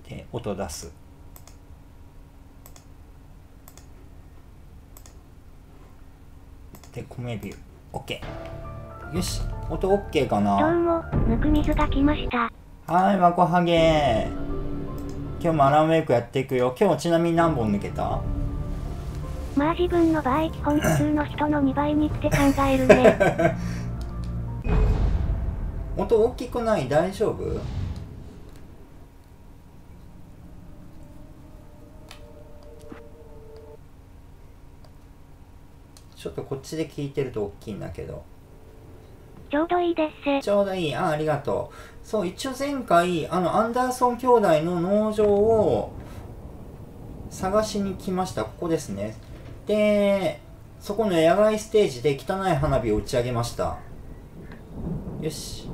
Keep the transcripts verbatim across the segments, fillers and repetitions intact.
で音出す。で米ビュー OK。 よし、音 OK かな。 どうも、ぬく水が来ました。 はい、ワコハゲ。今日もアランウェイクやっていくよ。今日ちなみに何本抜けた？ まあ自分の場合基本普通の人のにばいにって考えるね。 音大きくない？大丈夫？ちょっとこっちで聞いてると大きいんだけど。 ちょうどいいです。 ちょうどいい。あ、ありがとう。そう、一応前回、あの、アンダーソン兄弟の農場を探しに来ました。ここですね。で、そこの野外ステージで汚い花火を打ち上げました。よし。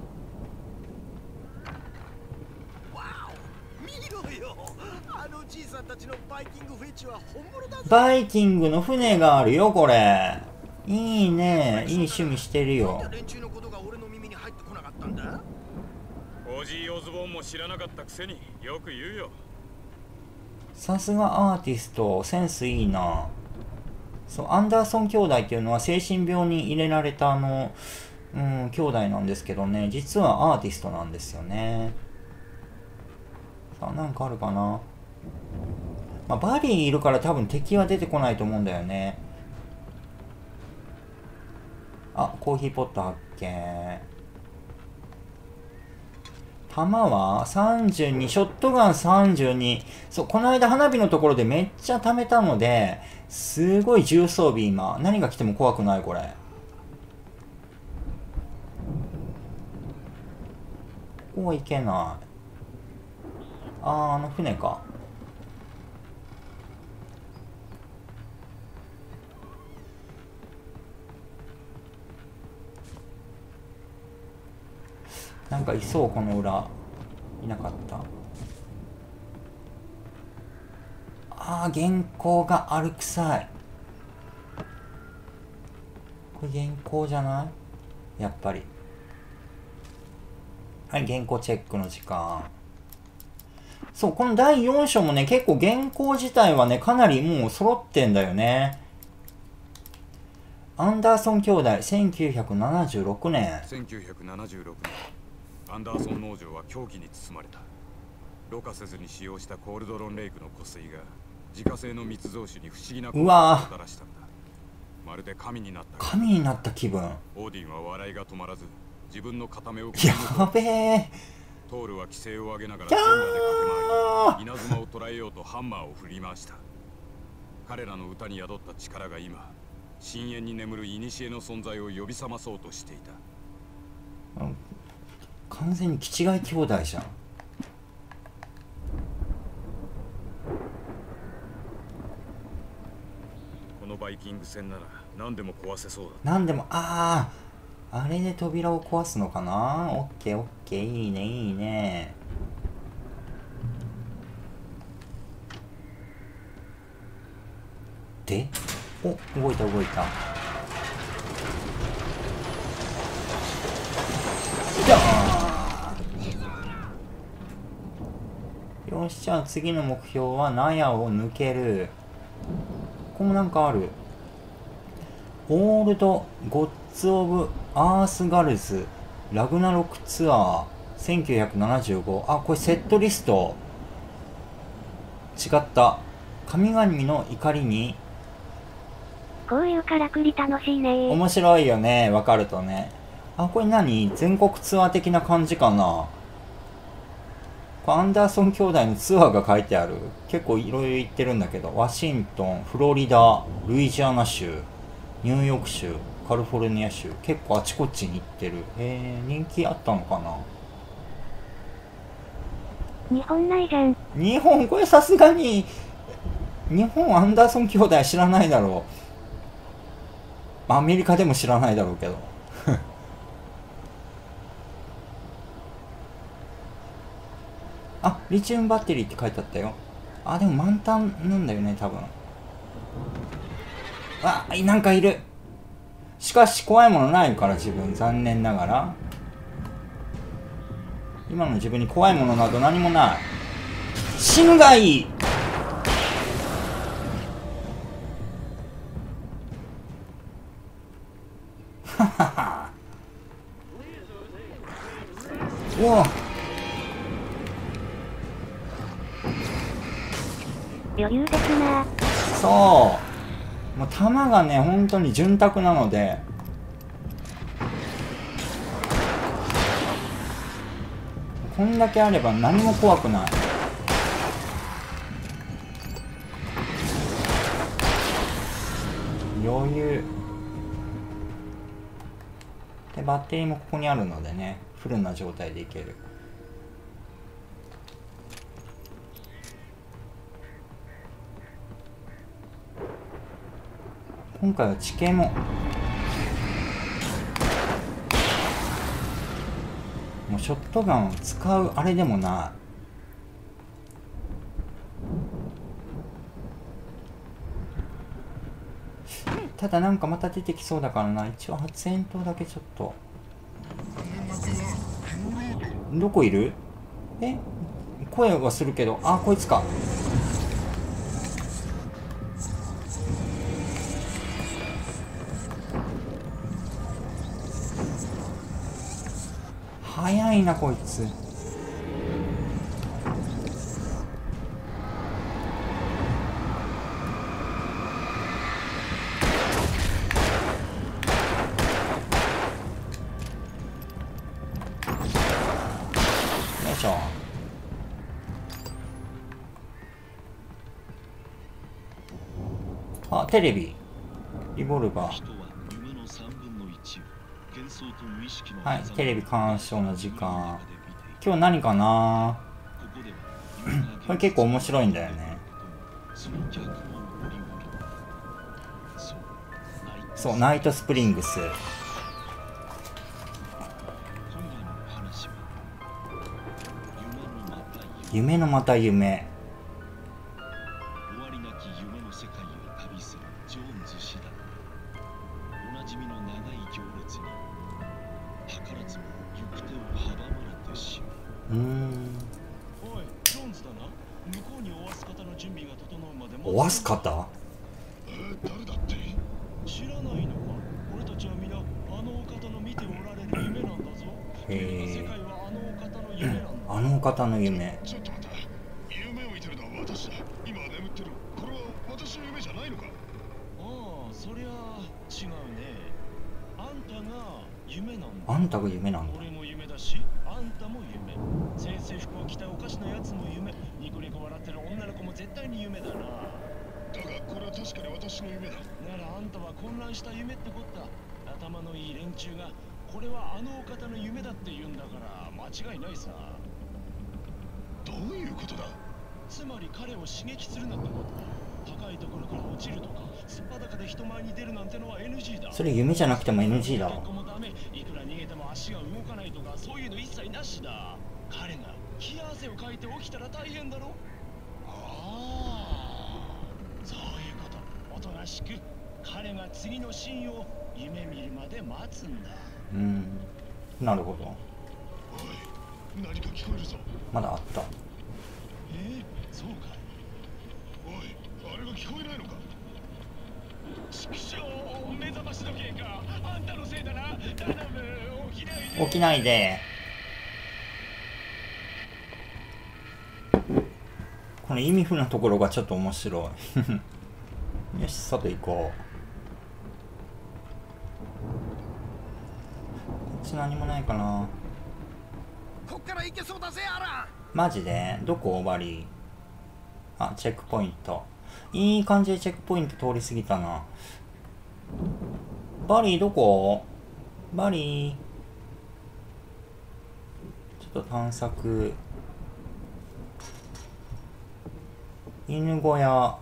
バイキングの船があるよ、これ。いいね。いい趣味してるよ。 オジー・オズボーンも知らなかったくせによく言うよ。 さすがアーティスト、センスいいな。そう、アンダーソン兄弟っていうのは精神病に入れられたあの、うん、兄弟なんですけどね、実はアーティストなんですよね。さあ、なんかあるかな。まあ、バリーいるから多分敵は出てこないと思うんだよね。あ、コーヒーポット発見。弾はさんじゅうに、ショットガンさんじゅうに。そう、この間花火のところでめっちゃ貯めたので、すごい重装備今。何が来ても怖くないこれ。ここは行けない。あー、あの船か。なんかいそう、この裏。いなかった。あー、原稿があるくさい。これ原稿じゃない？やっぱり。はい、原稿チェックの時間。そう、このだいよん章もね、結構原稿自体はね、かなりもう揃ってんだよね。アンダーソン兄弟、せんきゅうひゃくななじゅうろくねん。 せんきゅうひゃくななじゅうろくねん、アンダーソン農場は狂気に包まれた。ろ過せずに使用したコールドロンレイクの湖水が自家製の密造酒に不思議な効果をもたらしたんだ。まるで神になった。 神になった気分。 オーディンは笑いが止まらず、自分の片目をやべえ。 トールは規制を上げながら全裸で駆け回り、稲妻を捕らえようとハンマーを振り回した。彼らの歌に宿った力が今、深淵に眠る古の存在を呼び覚まそうとしていた。 完全に気違い兄弟じゃん。 このバイキング戦なら何でも壊せそうだ。 何でも、ああ。あれで扉を壊すのかな。オッケーオッケー、いいねいいね。で、お、動いた動いた。よし、じゃあ次の目標は納屋を抜ける。ここもなんかある。オールド・ゴッツ・オブ・アース・ガルズラグナロクツアーせんきゅうひゃくななじゅうご。あ、これセットリスト違った。神々の怒りに。 こういうからくり楽しいね。 面白いよね、わかるとね。あ、これ何？全国ツアー的な感じかな。アンダーソン兄弟のツアーが書いてある。結構いろいろ行ってるんだけど、ワシントン、フロリダ、ルイジアナ州、ニューヨーク州、カリフォルニア州、結構あちこちに行ってる。へえ、人気あったのかな。 日本ないじゃん。 日本、これさすがに日本アンダーソン兄弟知らないだろう。アメリカでも知らないだろうけどあ、リチウムバッテリーって書いてあったよ。あ、でも満タンなんだよね、多分。あ、なんかいる。しかし怖いものないから自分、残念ながら。今の自分に怖いものなど何もない。 死ぬがいい。ははは。うわ。 余裕ですな。 そう。もう弾がね、本当に潤沢なので。こんだけあれば何も怖くない。余裕。で、バッテリーもここにあるのでね、フルな状態でいける。今回は地形ももうショットガンを使うあれでもない。ただなんかまた出てきそうだからな。一応発煙筒だけちょっと。どこいる？え？声はするけど、あ、こいつか。早いなこいつ。よいしょ。あ、テレビ、リボルバー。はい、テレビ鑑賞の時間。今日何かな。これ結構面白いんだよね。そう、ナイトスプリングス。夢のまた夢。うーん。おわす方？ 誰だって？知らないのか？俺たちは皆あのお方の見ておられる夢なんだぞ。 へ世界はあのお方の夢なんだ。 あのお方の夢。 ちょっと待って。夢を見てるのは私だ。今眠ってる。これは私の夢じゃないのか？ああ、そりゃ違うね。あんたが夢なんだ。 あんたが夢なんだ。 俺も夢だし、あんたも夢。先生服を着たおかしなやつも夢。ニコニコ笑ってる女の子も絶対に夢だな。だがこれは確かに私の夢だ。ならあんたは混乱した夢ってこった。頭のいい連中がこれはあのお方の夢だって言うんだから間違いないさ。どういうことだ？つまり彼を刺激するなってことだ。高いところから落ちるとか、すっぱだかで人前に出るなんてのは エヌジー だ。 それ夢じゃなくても エヌジー だろ。 結構もダメ。いくら逃げても足が動かないとかそういうの一切なしだ。彼が冷や汗をかいて起きたら大変だろ。ああ、そういうこと。おとなしく彼が次のシーンを夢見るまで待つんだ。 うーん、なるほど。 おい、何か聞こえるぞ。 まだあった。 えー、そうかい。おい、あれが聞こえないのか。畜生、目覚まし時計か。あんたのせいだな。頼む、起きないで。 起きないで。この意味不なところがちょっと面白いよし、外行こう。こっち何もないかな。 こっから行けそうだぜ、あら。 マジで？どこ？バリー。あ、チェックポイント。いい感じでチェックポイント通り過ぎたな。バリーどこ？バリー。ちょっと探索。犬小屋。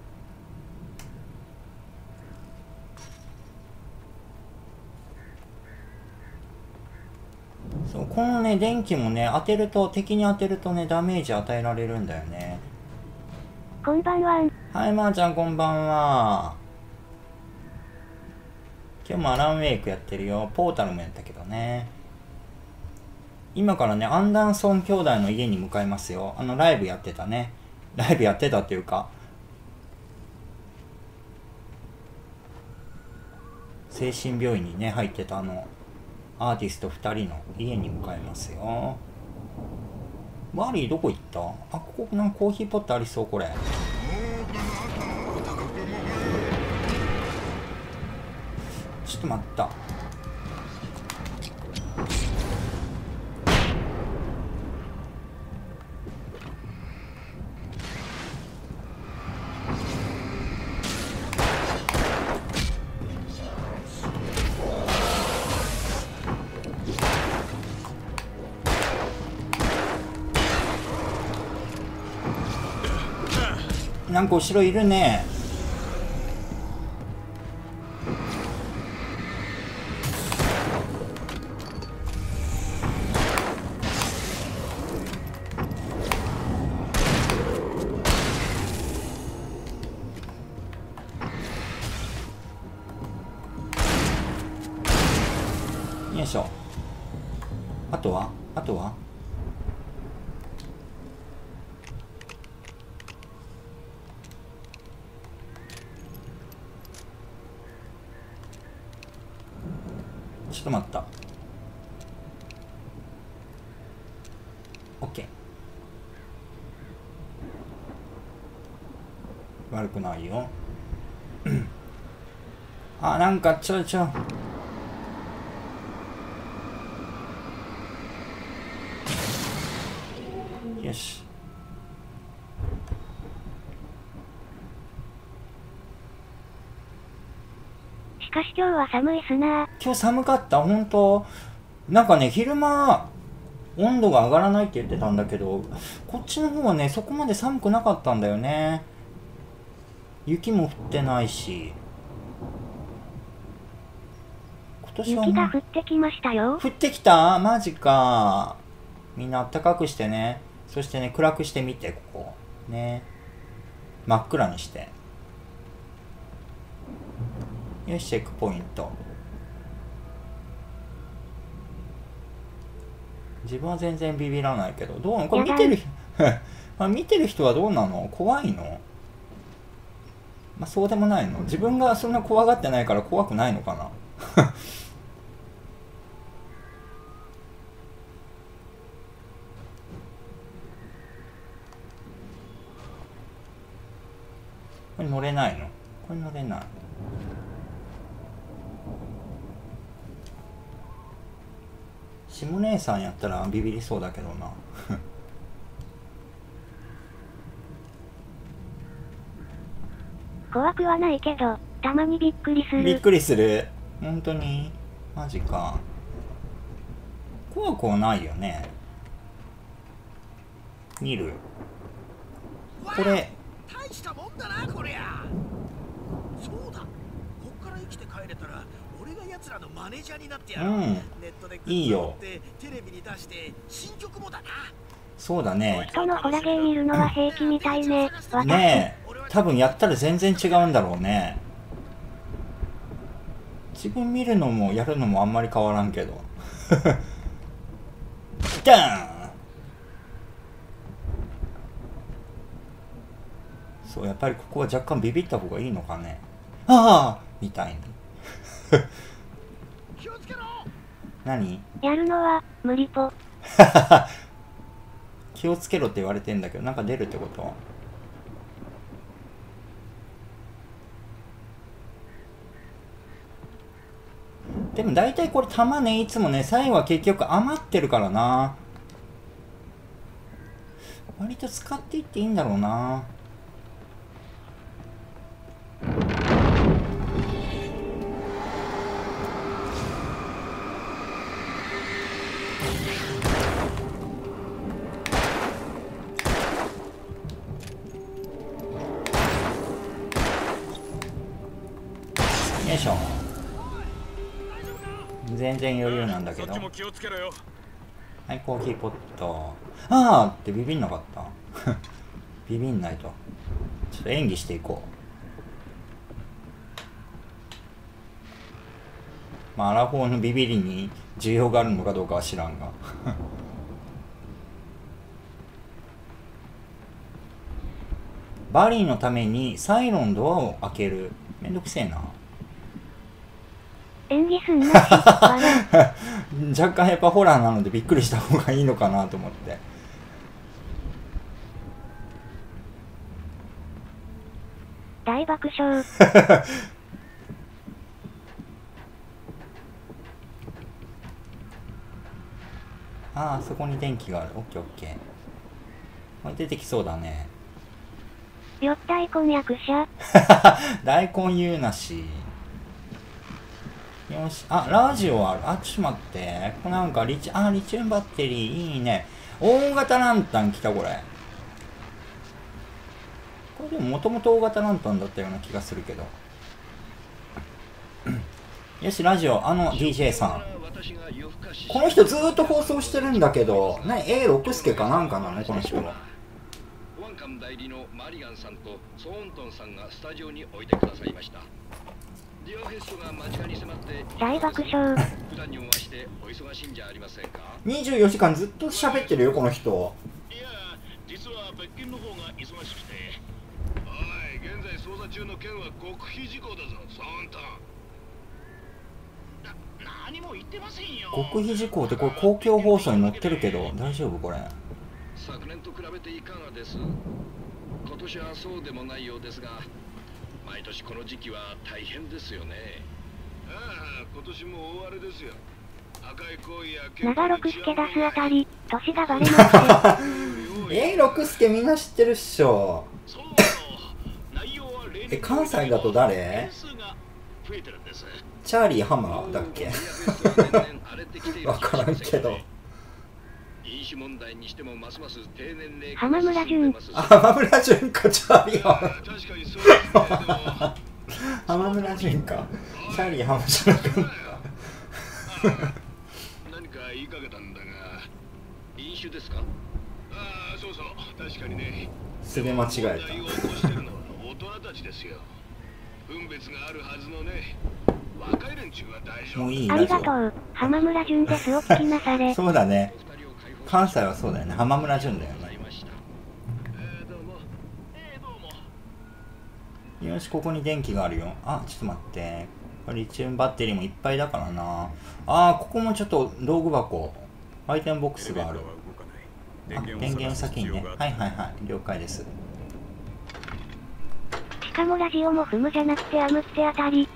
そう、このね、電気もね、当てると、敵に当てるとね、ダメージ与えられるんだよね。 こんばんは。 はい、まーちゃんこんばんは。今日もアランウェイクやってるよ。ポータルもやったけどね。 今からね、アンダーソン兄弟の家に向かいますよ。あの、ライブやってたね。ライブやってたっていうか、精神病院にね、入ってたあの、アーティストふたりの家に向かいますよ。マリーどこ行った？あ、ここなんかコーヒーポットありそう、これ。ちょっと待った。なんか後ろいるね。よいしょ。あとはあとはちょっと待った。 OK。 悪くないよ。あ、なんかちょちょよし。 しかし今日は寒いっすな。 今日寒かった、本当。なんかね、昼間温度が上がらないって言ってたんだけど、こっちの方はね、そこまで寒くなかったんだよね。雪も降ってないし。今年は雪が降ってきましたよ。 降ってきた？マジか。みんなあったかくしてね。そしてね、暗くしてみて、ここ。ね。真っ暗にして。よし、チェックポイント。自分は全然ビビらないけど、どうなのこれ見てるまあ見てる人はどうなの？怖いの？まあそうでもないの？自分がそんな怖がってないから怖くないのかなこれ乗れないの？これ乗れない。下姉さんやったらビビりそうだけどな怖くはないけど、たまにびっくりする。 びっくりする。本当に？マジか。怖くはないよね。見る。これ。 大したもんだな、こりゃ。そうだ。こっから生きて帰れたら、俺が奴らのマネージャーになってやる。 うん。 ネットでいいよ。 テレビに出して新曲もだな。 そうだね。 人のホラゲー見るのは平気みたいね。 ねえ。多分やったら全然違うんだろうね。自分見るのもやるのもあんまり変わらんけどダーン。そう、やっぱりここは若干ビビった方がいいのかね。ああみたいに気をつけろ。 何？ やるのは無理ぽ気をつけろって言われてんだけど、なんか出るってこと？でも大体これ弾ね、いつもね、最後は結局余ってるからな。割と使っていっていいんだろうな。よいしょ。全然余裕なんだけど。はい、コーヒーポット。あーってビビんなかったビビんないと。ちょっと演技していこう。まあアラフォーのビビりに需要があるのかどうかは知らんがバリーのためにサイロンドアを開ける。めんどくせえな。 演技すんなし、笑若干やっぱホラーなのでびっくりした方がいいのかなと思って。 大爆笑。 ああ、そこに電気がある。オッケーオッケー。これ出てきそうだね。 よったい婚約者。 大根言うなし。よし。あ、ラジオある。あ、ちょっと待って。これなんかリチ、あ、リチウムバッテリーいいね。大型ランタン来たこれ。これでももともと大型ランタンだったような気がするけど。よし、ラジオ、あの ディージェー さん。この人ずーっと放送してるんだけど、なに、エーろく 助かなんかなのこの人は。 ワンカム代理のマリガンさんとソーントンさんがスタジオにおいでくださいました。ディアフェストが間近に迫って大爆笑。 普段にお会いしてお忙しいんじゃありませんか。 にじゅうよじかんずっと喋ってるよこの人。 いや、実は別件の方が忙しくて。 おい、現在捜査中の件は極秘事項だぞ、ソーントン。 何も言ってませんよ。 極秘事項ってこれ公共放送に載ってるけど大丈夫これ。 昨年と比べていかがです。今年はそうでもないようですが、毎年この時期は大変ですよね。ああ、今年も大荒れですよ。赤い行為や長六助出すあたり、年がバレまして。 えー、六助みんな知ってるっしょ。え、関西だと誰？チャーリーハマーだっけ？わからんけど。 浜村淳。 あ、浜村淳か、チャーリーハマー。浜村淳か。チャーリーハマーじゃなかった。 何か言いかけたんだが、飲酒ですか？ああ、そうそう、確かにね。 すべ間違えた。 大人たちですよ。分別があるはずのね。若い連中は大丈夫。 もういいありがとう。浜村淳ですを聞きなされ。 そうだね。関西はそうだよね。浜村淳だよね。よし、ここに電気があるよ。あ、ちょっと待って。リチウムバッテリーもいっぱいだからな。あー、ここもちょっと道具箱。アイテムボックスがある。あ、電源を先にね。はいはいはい。了解です。 しかもラジオも踏むじゃなくてアムってあたり。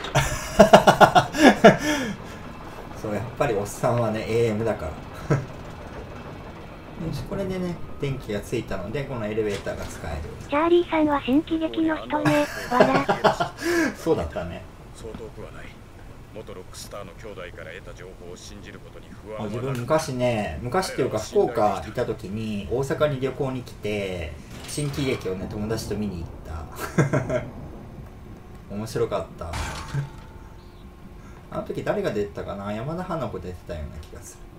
そう、やっぱりおっさんはね エーエム だから。よし、これでね電気がついたのでこのエレベーターが使える。 チャーリーさんは新喜劇の人ね。笑。 そうだったね。 そう遠くはない。元ロックスターの兄弟から得た情報を信じることに不安はない。 自分昔ね、昔っていうか福岡いた時に大阪に旅行に来て新喜劇をね友達と見に行った面白かったあの時誰が出てたかな。山田花子出てたような気がする。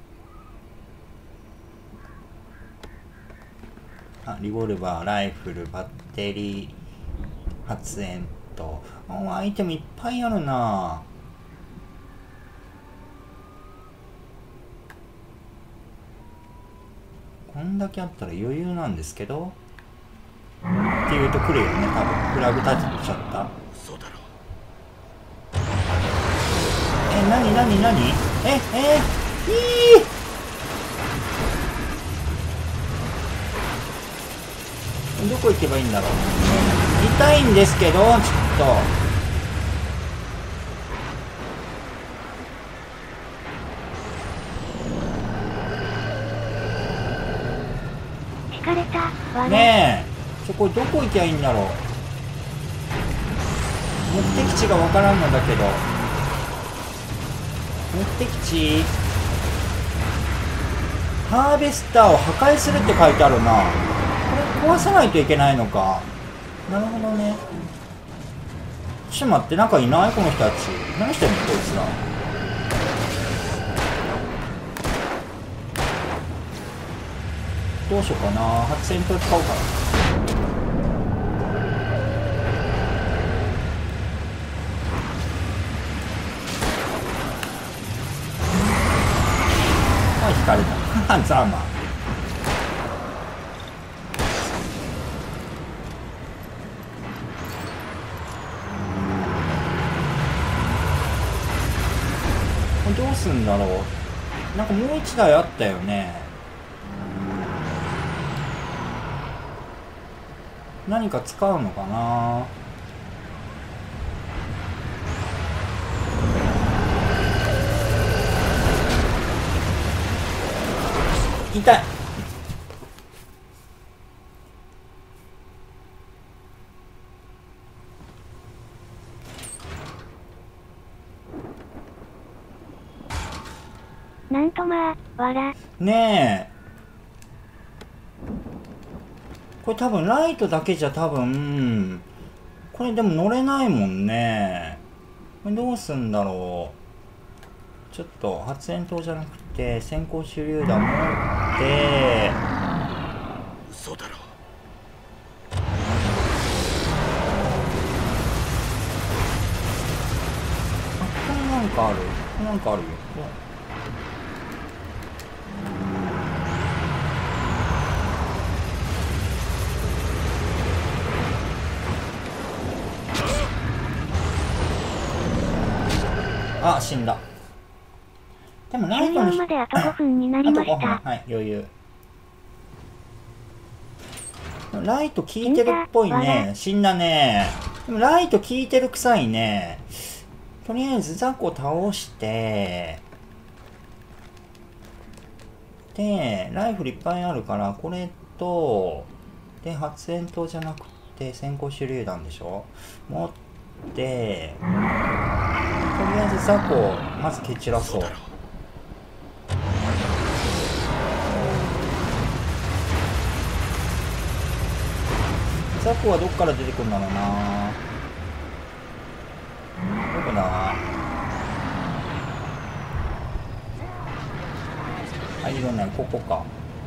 あ、リボルバー、ライフル、バッテリー、発煙筒。あ、アイテムいっぱいあるな。こんだけあったら余裕なんですけどって言うと来るよね。多分フラグ立てちゃった。 そうだろう。 え、なになになに。え、えー、いいどこ行けばいいんだろう。痛いんですけど、ちょっと。 聞かれた。笑。 ねえ、ちょ、これどこ行きゃいいんだろう。目的地がわからんのだけど。目的地。ハーベスターを破壊するって書いてあるな。これ壊さないといけないのか。なるほどね。ちょっと待って、なんかいないこの人たち。何してんのこいつら。どうしようかな。発煙筒使おうかな。あ、引かれた。ザーマン。 うすんだろう。なんかもう一台あったよね。何か使うのかな。痛い。 なんとまあ、わら。 ねえ。これ多分ライトだけじゃ多分、これでも乗れないもんね。これどうすんだろう。ちょっと発煙筒じゃなくて先行手榴弾持って。 嘘だろ。 あ、これなんかある。これなんかあるよ。あ、死んだ。でもライトに終了まであとごふんになりましあとごふん。 た。 はい、余裕。ライト効いてるっぽいね。死んだね。でもライト効いてる臭いね。とりあえずザコ倒して、で、ライフルいっぱいあるから、これと、で、発煙筒じゃなくて先行手榴弾でしょ。持って、とりあえずザコをまず蹴散らそう。ザコはどっから出てくるんだろうな。どこだ。あ、いるね、ここか。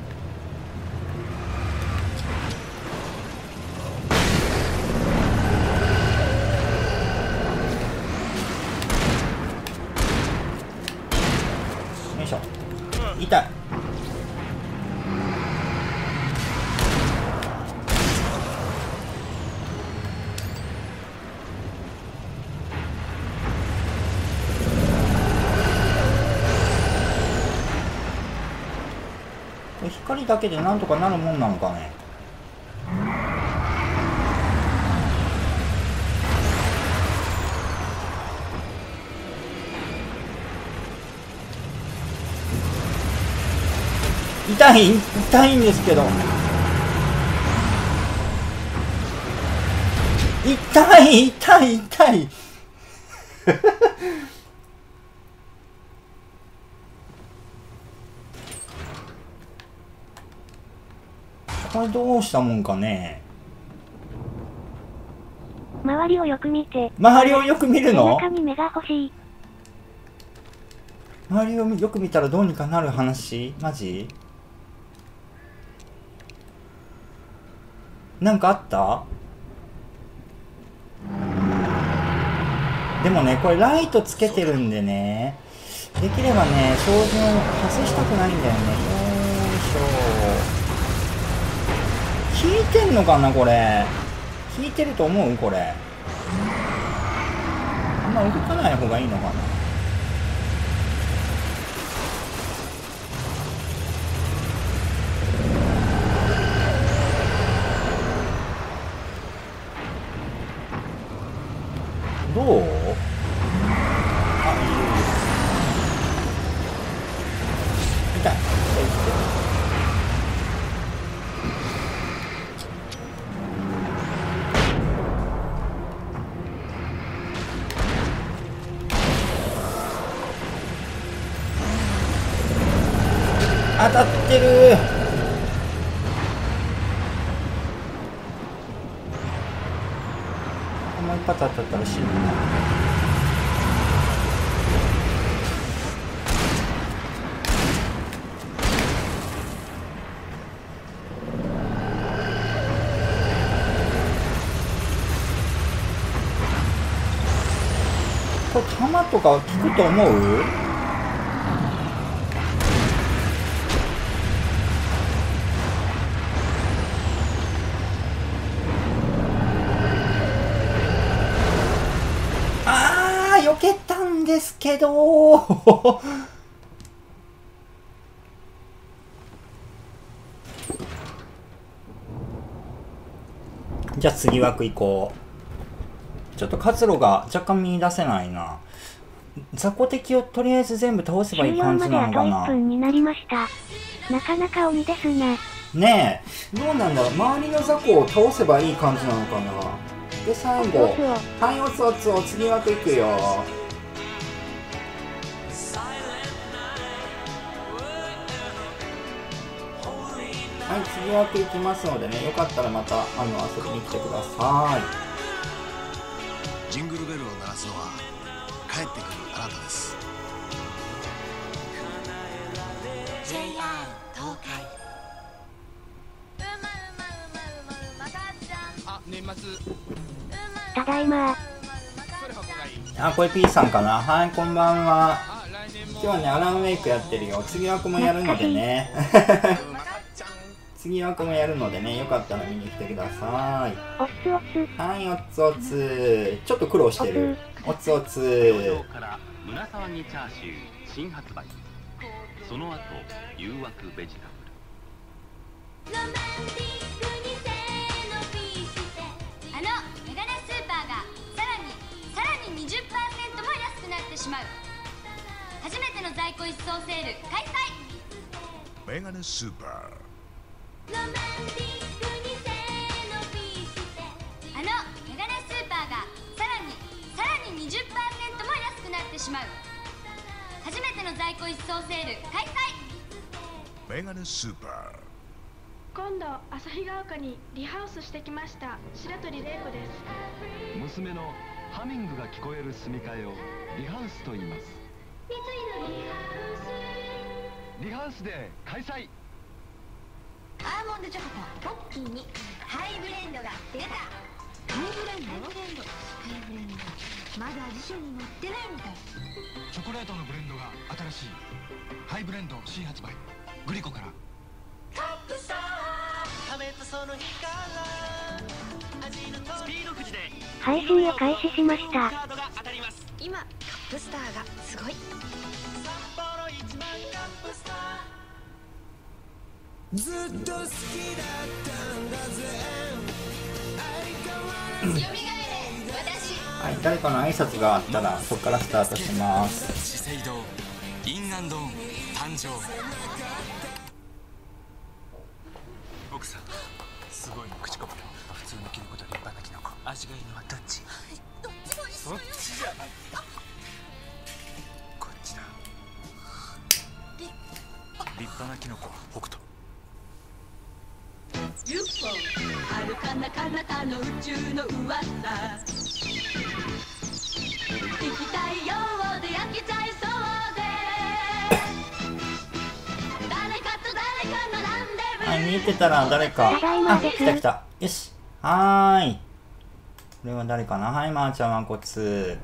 よいしょ。痛い。光だけでなんとかなるもんなのかね。痛い痛いんですけど、痛い痛い痛いこれどうしたもんかね。 周りをよく見て。 周りをよく見るの？ 背中に目が欲しい。 周りをよく見たらどうにかなる話？マジ？なんかあった？でもね、これライトつけてるんでね、できればね、照準を外したくないんだよね。よいしょ。効いてんのかなこれ。効いてると思うこれ。あんま動かない方がいいのかな。どう？あ、いいよいいよ。痛い。当たってる。もう一発当たったら死ぬな。これ弾とか効くと思う？避けたんでですけどじゃあ次枠行こう。ちょっと活路が若干見出せないな。雑魚敵をとりあえず全部倒せばいい感じなのか終了まであといっぷな。 んになりました。なかなか鬼ですね。 ねえ、どうなんだろう。周りの雑魚を倒せばいい感じなのかな。で、最後。はい、おつおつお、次枠行くよ。はい、次枠行きますのでね、よかったらまたあの遊びに来てください。 ジングルベルを鳴らすのは帰ってくるあなたです。 ジェイアール 東海。あ、年末ただいま。 あ、これ P さんかな。はい、こんばんは。今日はね、アランウェイクやってるよ。次枠もやるのでね。次枠もやるのでね、よかったら見に来てください。 おつおつ。 はい、おつおつ。ちょっと苦労してる。おつおつ。 から胸騒ぎチャーシュー新発売。その後誘惑ベジタブル。 ロマンティックにせーのピーしてあのメガネスーパーがさらにさらに にじゅっパーセント も安くなってしまう。初めての在庫一掃セール開催。 メガネスーパー。 ロマンティックにせーのピーしてあのメガネスーパーがさらにさらに にじゅっパーセント も安くなってしまう。初めての在庫一掃セール開催。 メガネスーパー。 今度旭ヶ丘にリハウスしてきました白鳥玲子です。 娘のハミングが聞こえる住み替えをリハウスと言います。 三井のリハリハウスで開催。 アーモンドチョコとポッキーにハイブレンドが出た。ハイブレンドハイブレンドハイブレンドまだ辞書に載ってないみたい。 チョコレートのブレンドが新しいハイブレンド新発売グリコから。カップスター食べたその日から味のスピードくじで配信を開始しました。 今カップスターがすごい。 ずっと好きだったんだぜ。 はい、誰かの挨拶があったらそこからスタートします。 資生堂インアンドン誕生。奥さんすごいの口コミ。普通のキノコと立派なキノコ、味がいいのはどっち？どっちもいい。そっちじゃない、こっちだ。立派なキノコは北斗。ユッポー遥かな彼方の宇宙の噂、行きたいようで焼けちゃいそうで、誰かと誰か並んでる。 はい、見えてたら誰か。あ、来た来た。よし。はーい。これは誰かな。はい、まーちゃんはこつ。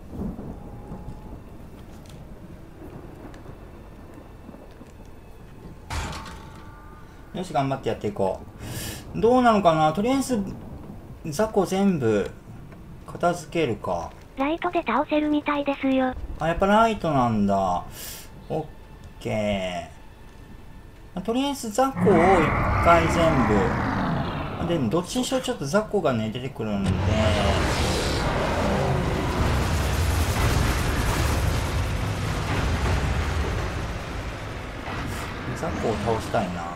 よし、頑張ってやっていこう。どうなのかな。とりあえず雑魚全部片付けるか。 ライトで倒せるみたいですよ。 あ、やっぱライトなんだ。オッケー。とりあえず雑魚を一回全部。でもどっちにしろちょっと雑魚がね出てくるんで。雑魚を倒したいな。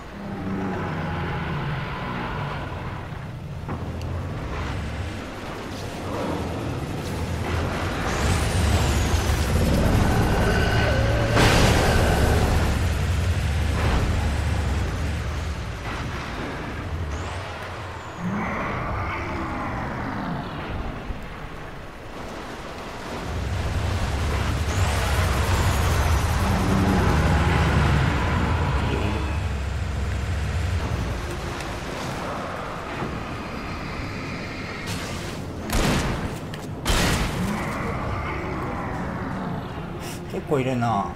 結構いるな。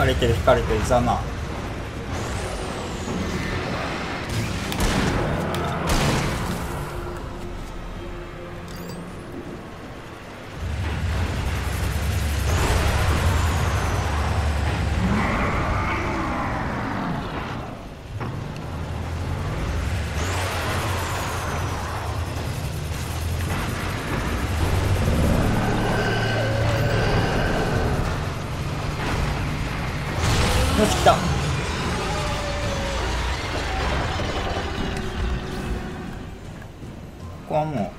かれてる引かれてるざま。よし来た。ここはも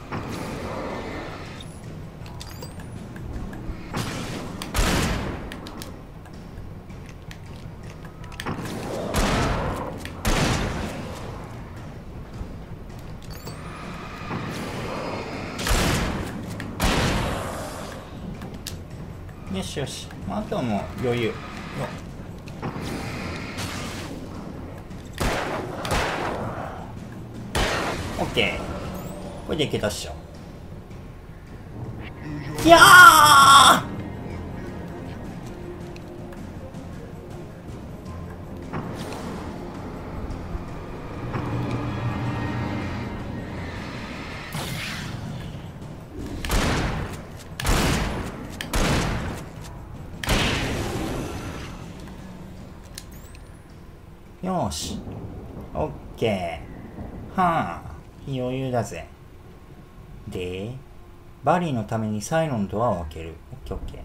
うよしよし、まあ、あとはもう余裕よ。オッケー、これでいけたっしょ。いやーよーし、オッケー。はあ、余裕だぜ。で、バリーのためにサイロンのドアを開ける。オッケーオッケ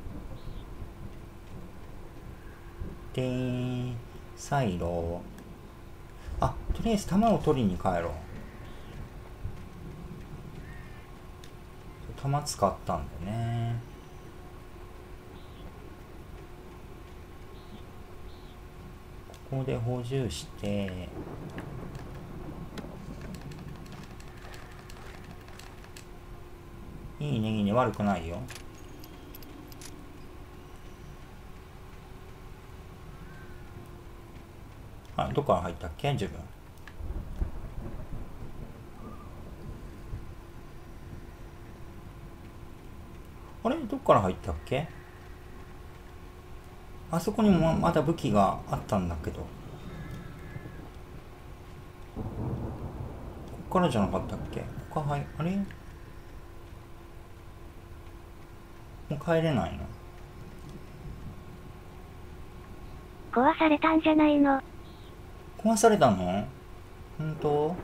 ー。で、サイロ。あ、とりあえず弾を取りに帰ろう。弾使ったんだよね。ここで補充して、いいねいいね、悪くないよ。あ、どこから入ったっけ自分。あれどこから入ったっけ。あそこにもまだ武器があったんだけど、ここからじゃなかったっけ。ここは、はい、あれもう帰れないの。 壊されたんじゃないの。 壊されたの？本当？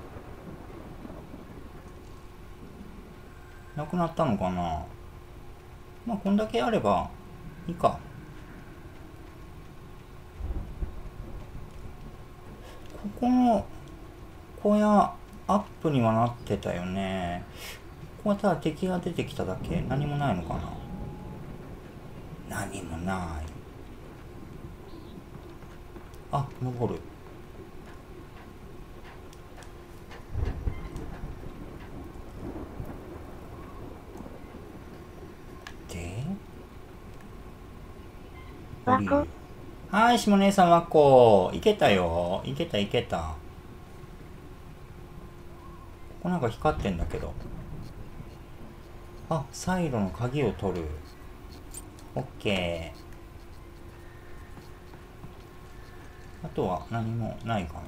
なくなったのかな。まあこんだけあればいいか。ここの小屋アップにはなってたよね。ここはただ敵が出てきただけ。何もないのかな。何もない。あ、登る。で、 わこ。 はい、下姉さんわっこ。いけたよ。いけたいけた。ここなんか光ってんだけど。あ、サイロの鍵を取る。オッケー。あとは何もないかな。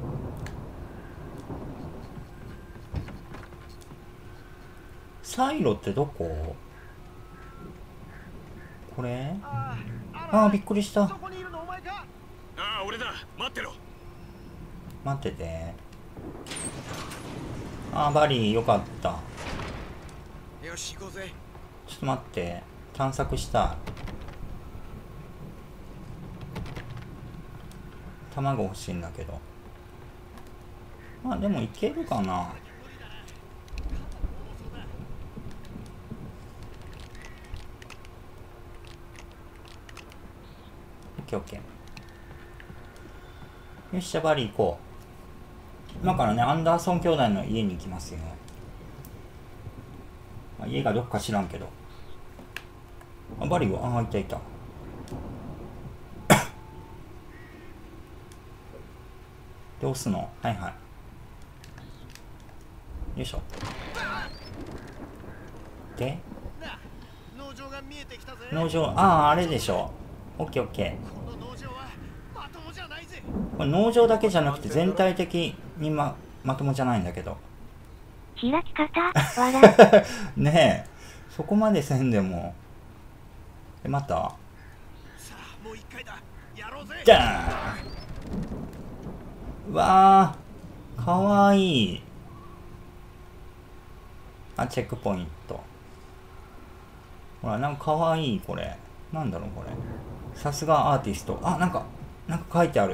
サイロってどこ？これ？ああ、びっくりした。 ああ、俺だ。待ってろ。 待ってて。ああ、バリーよかった。 よし行こうぜ。 ちょっと待って、探索したい。卵欲しいんだけど。まあでもいけるかな。オッケーオッケー。よし、じゃあバリー行こう。今からね、アンダーソン兄弟の家に行きますよ。まあ、家がどっか知らんけど。あ、バリーは、ああ、いたいた。で、押すの。はいはい。よいしょ。で、 農場が見えてきたぜ。 農場、ああ、あれでしょ。オッケーオッケー。 これ農場だけじゃなくて全体的にままともじゃないんだけど。 開き方笑ねえ、そこまでせんでも。え、またじゃーん。わー、かわいい。あ、チェックポイント。ほら、なんかかわいい、これ。なんだろう、これ。さすがアーティスト。あ、なんか、なんか書いてある。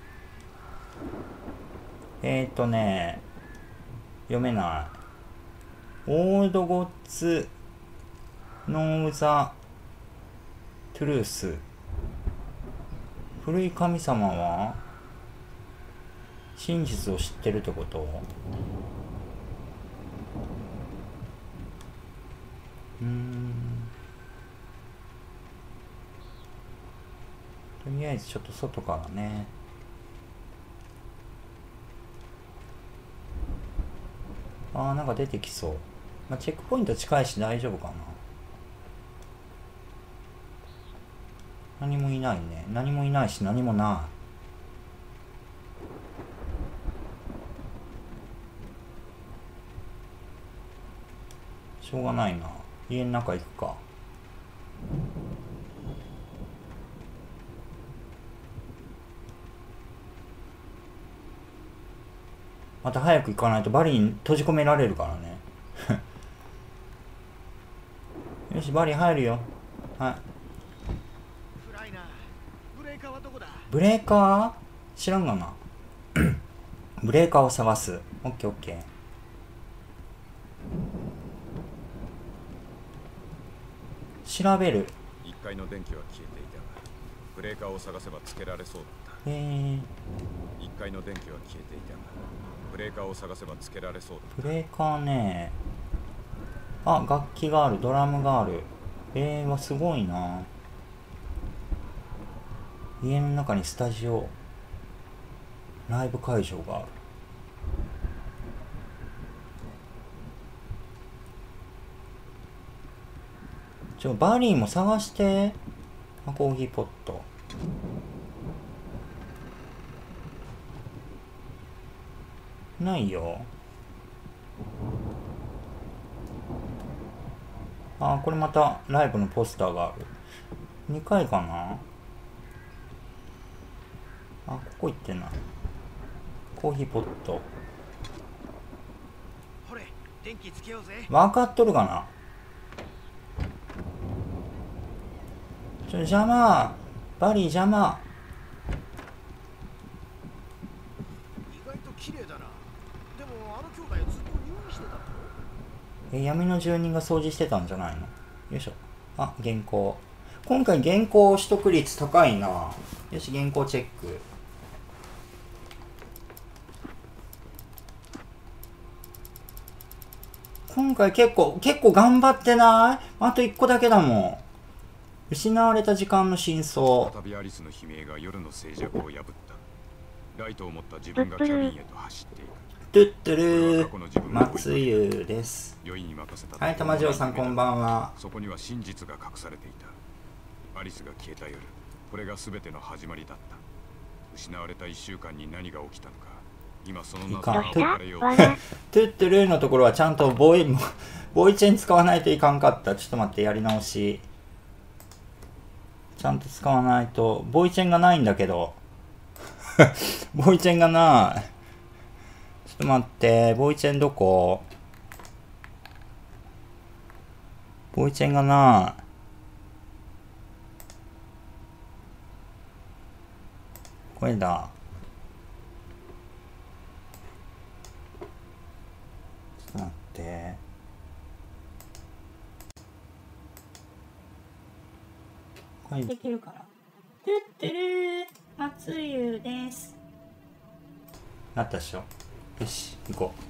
えーとね、読めない。オールドゴッツ・ノーザ・トゥルース。古い神様は真実を知ってるってこと？うーん。とりあえずちょっと外からね。あー、なんか出てきそう。まあ、チェックポイント近いし大丈夫かな。何もいないね。何もいないし何もない。しょうがないな。家の中行くか。また早く行かないとバリに閉じ込められるからね。よし、バリ入るよ。はい。ブレーカー知らんがな。ブレーカーを探す。オッケーオッケー。調べる。 いっかいの電気は消えていたが、ブレーカーを探せばつけられそうだった。 へえ。 いっかいの電気は消えていたが、ブレーカーを探せばつけられそうだった。 ブレーカーね。あ、楽器がある。ドラムがある。えー、わ、すごいな。家の中にスタジオ、ライブ会場がある。ちょ、バリーも探して。あ、コーヒーポット。ないよ。あ、これまたライブのポスターがある。にかいかな。あ、ここ行ってない。コーヒーポット。 ほれ、電気つけようぜ。 分かっとるかな。ちょ、邪魔。バリー邪魔。 意外と綺麗だな。でもあの兄弟はずっと入院してたの？ え、闇の住人が掃除してたんじゃないの？よいしょ。あ、原稿。今回原稿取得率高いな。よし、原稿チェック。今回結構、結構頑張ってない？あといっこだけだもん。失われた時間の真相。 再びアリスの悲鳴が夜の静寂を破った。ライトを持った自分がキャビンへと走っていく。 トゥットゥルー、松湯です。はい、玉城さんこんばんは。 そこには真実が隠されていた。アリスが消えた夜、これが全ての始まりだった。失われたいっしゅうかんに何が起きたのか、今その謎が分かれよう。 トゥットゥルーのところはちゃんとボイ、ボイチェン使わないといかんかった。ちょっと待って、やり直し。ちゃんと使わないと。ボイチェンがないんだけど。ボイチェンがない。ちょっと待って、ボイチェンどこ？ボイチェンがない。これだ。ちょっと待って。これできるから。トゥットゥルー、松湯です。なったでしょ。よし、行こ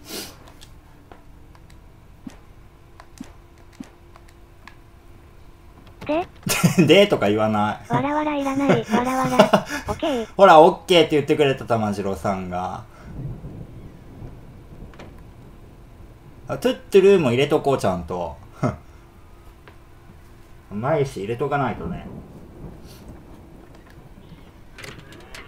う。ででとか言わない。 わらわらいらない。わらわら。オッケー。 ほら、オッケーって言ってくれた玉次郎さんが。あ、トゥットゥルーも入れとこう、ちゃんと。うまいし、入れとかないとね。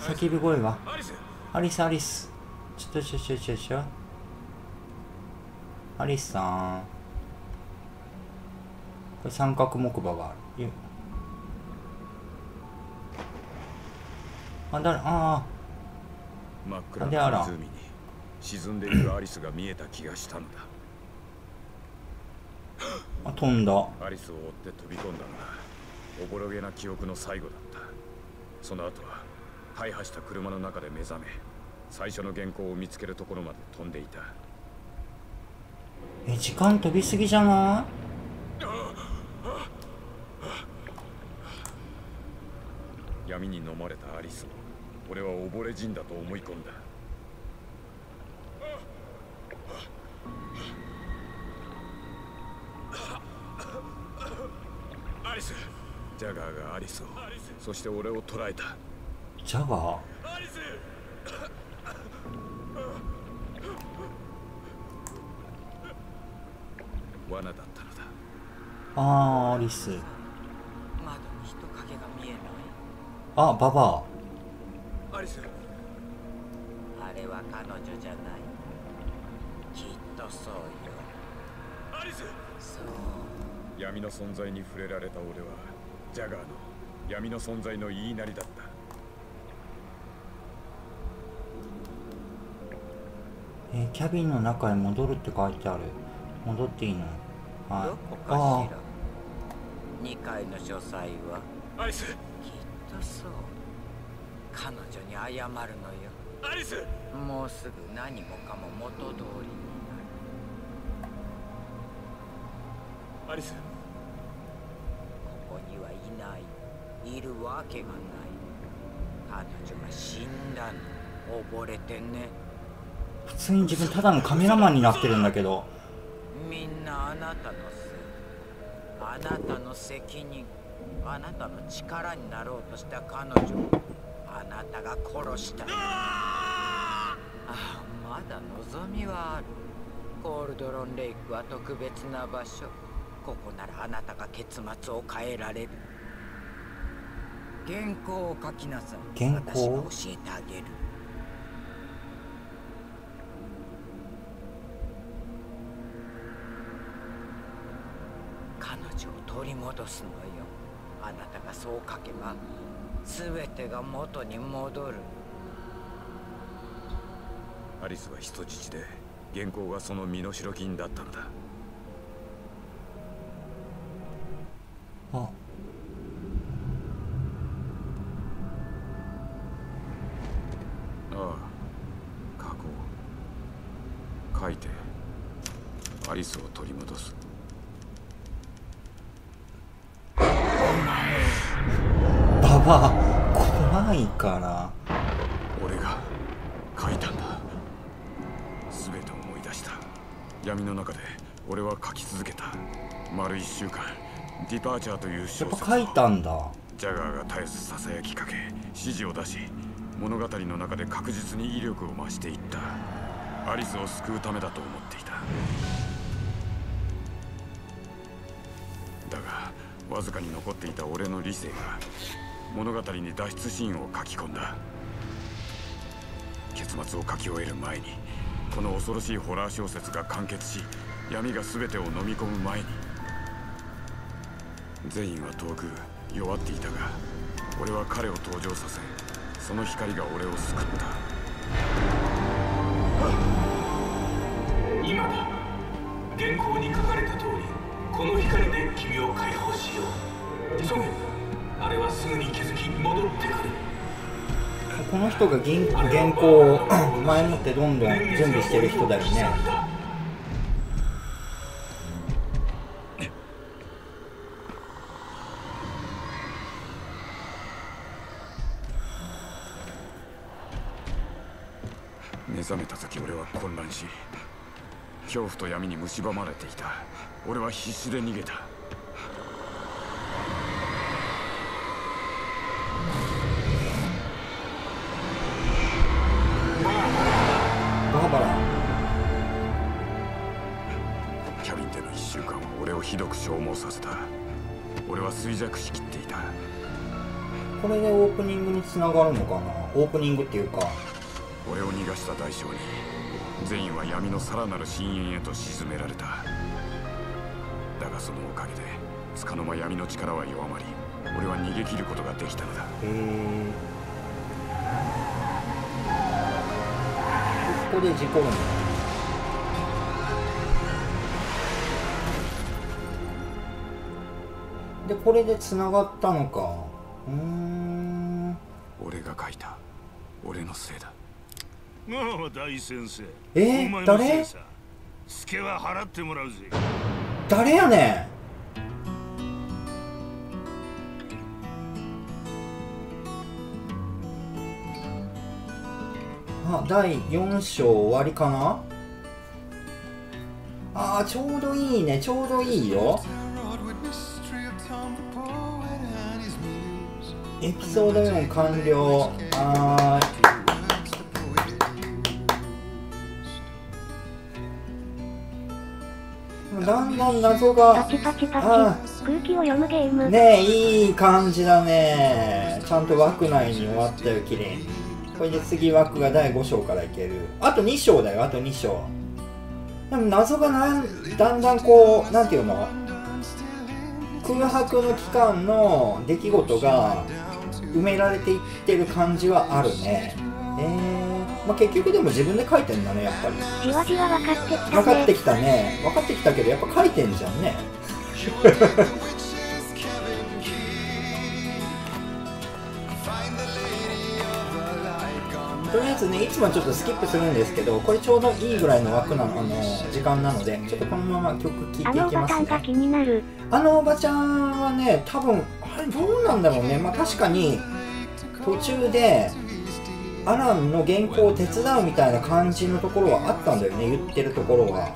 叫び声が。アリスアリス、ちょっとちょちょちょちょアリスさん、これ三角木馬がある。あ、だ、ああ、 真っ暗な湖に沈んでいるアリスが見えた気がしたのだ。 あ、飛んだ。 アリスを追って飛び込んだのだ。おぼろげな記憶の最後だった。その後は大破した車の中で目覚め、最初の原稿を見つけるところまで飛んでいた。 え、時間飛びすぎじゃない？ 闇に飲まれたアリスを俺は溺れ死んだと思い込んだ。アリス、ジャガーがアリスを、そして俺を捕らえた。 ジャガー？ アリス！罠だったのだ。 あー、アリス。 窓に人影が見えない。 あ、ババア。アリス。 あれは彼女じゃない。きっとそうよ。 アリス。 そう。 闇の存在に触れられた俺はジャガーの闇の存在の言いなりだった。 えー、キャビンの中へ戻るって書いてある。戻っていいの？はい。 どこかしら。にかいの書斎はアリス。 きっとそう。彼女に謝るのよ。 アリス。 もうすぐ何もかも元通りになる。 アリス。 ここにはいない。いるわけがない。彼女が死んだの。溺れてね。 普通に自分ただのカメラマンになってるんだけど。 みんなあなたのせい。あなたの責任。あなたの力になろうとした彼女をあなたが殺した。ああ、まだ望みはある。コールドロンレイクは特別な場所。ここならあなたが結末を変えられる。原稿を書きなさい。 原稿？ 私が教えてあげる。彼女を取り戻すのよ。あなたがそう書けば全てが元に戻る。 アリスは人質で原稿がその身代金だったのだ。 あ、 ああ、書こう。書いてアリスを取り戻す。 ババア怖いから。 俺が書いたんだ。全て思い出した。闇の中で俺は書き続けた。丸一週間、ディパーチャーという小説を。 やっぱ書いたんだ。 ジャガーが絶えずささやきかけ、指示を出し、物語の中で確実に威力を増していった。アリスを救うためだと思っていた。だがわずかに残っていた俺の理性が物語に脱出シーンを書き込んだ。結末を書き終える前にこの恐ろしいホラー小説が完結し、闇が全てを飲み込む前に。全員は遠く弱っていたが、俺は彼を登場させ、その光が俺を救った。 今だ。原稿に書かれた通り、この光で君を解放しよう。急げ。あれはすぐに気づき戻ってくる。 この人が原原稿を前もってどんどん準備してる人だよね。 目覚めた時俺は混乱し、恐怖と闇に蝕まれていた。俺は必死で逃げた。 バーバラ。 キャビンでの一週間は俺をひどく消耗させた。俺は衰弱しきっていた。 これでオープニングにつながるのかな。 オープニングっていうか。 俺を逃がした大将に善意は闇のさらなる深淵へと沈められた。だがそのおかげで束の間闇の力は弱まり、俺は逃げ切ることができたのだ。 へえ。ここで事故るんだ。でこれでつながったのか。うーん。 俺が書いた。俺のせいだ。 もう大先生。 えー、誰？ スケは払ってもらうぜ。 誰やねん。あ、だいよん章終わりかな。あー、ちょうどいいね、ちょうどいいよ。エピソードよん完了。はーい。だんだん謎がパチパチパチ空気を読むゲームねえ、いい感じだね。ちゃんと枠内に終わったよ、綺麗に。これで次枠がだいご章からいける。あとに章だよ、あとに章。でも謎がなんだんだんこう、なんていうの、空白の期間の出来事が埋められていってる感じはあるね。えー、まあ、結局でも自分で書いてんだね、やっぱり。 じわじわ分かってきたね。 分かってきたね。分かってきたけど、やっぱ書いてんじゃんね。とりあえずね、いつもちょっとスキップするんですけど、これちょうどいいぐらいの枠なの、あの時間なので、ちょっとこのまま曲聴いていきますね。 あのおばちゃんが気になる。 あのおばちゃんはね、多分あれどうなんだろうね。まあ確かに途中でアランの原稿を手伝うみたいな感じのところはあったんだよね、言ってるところは。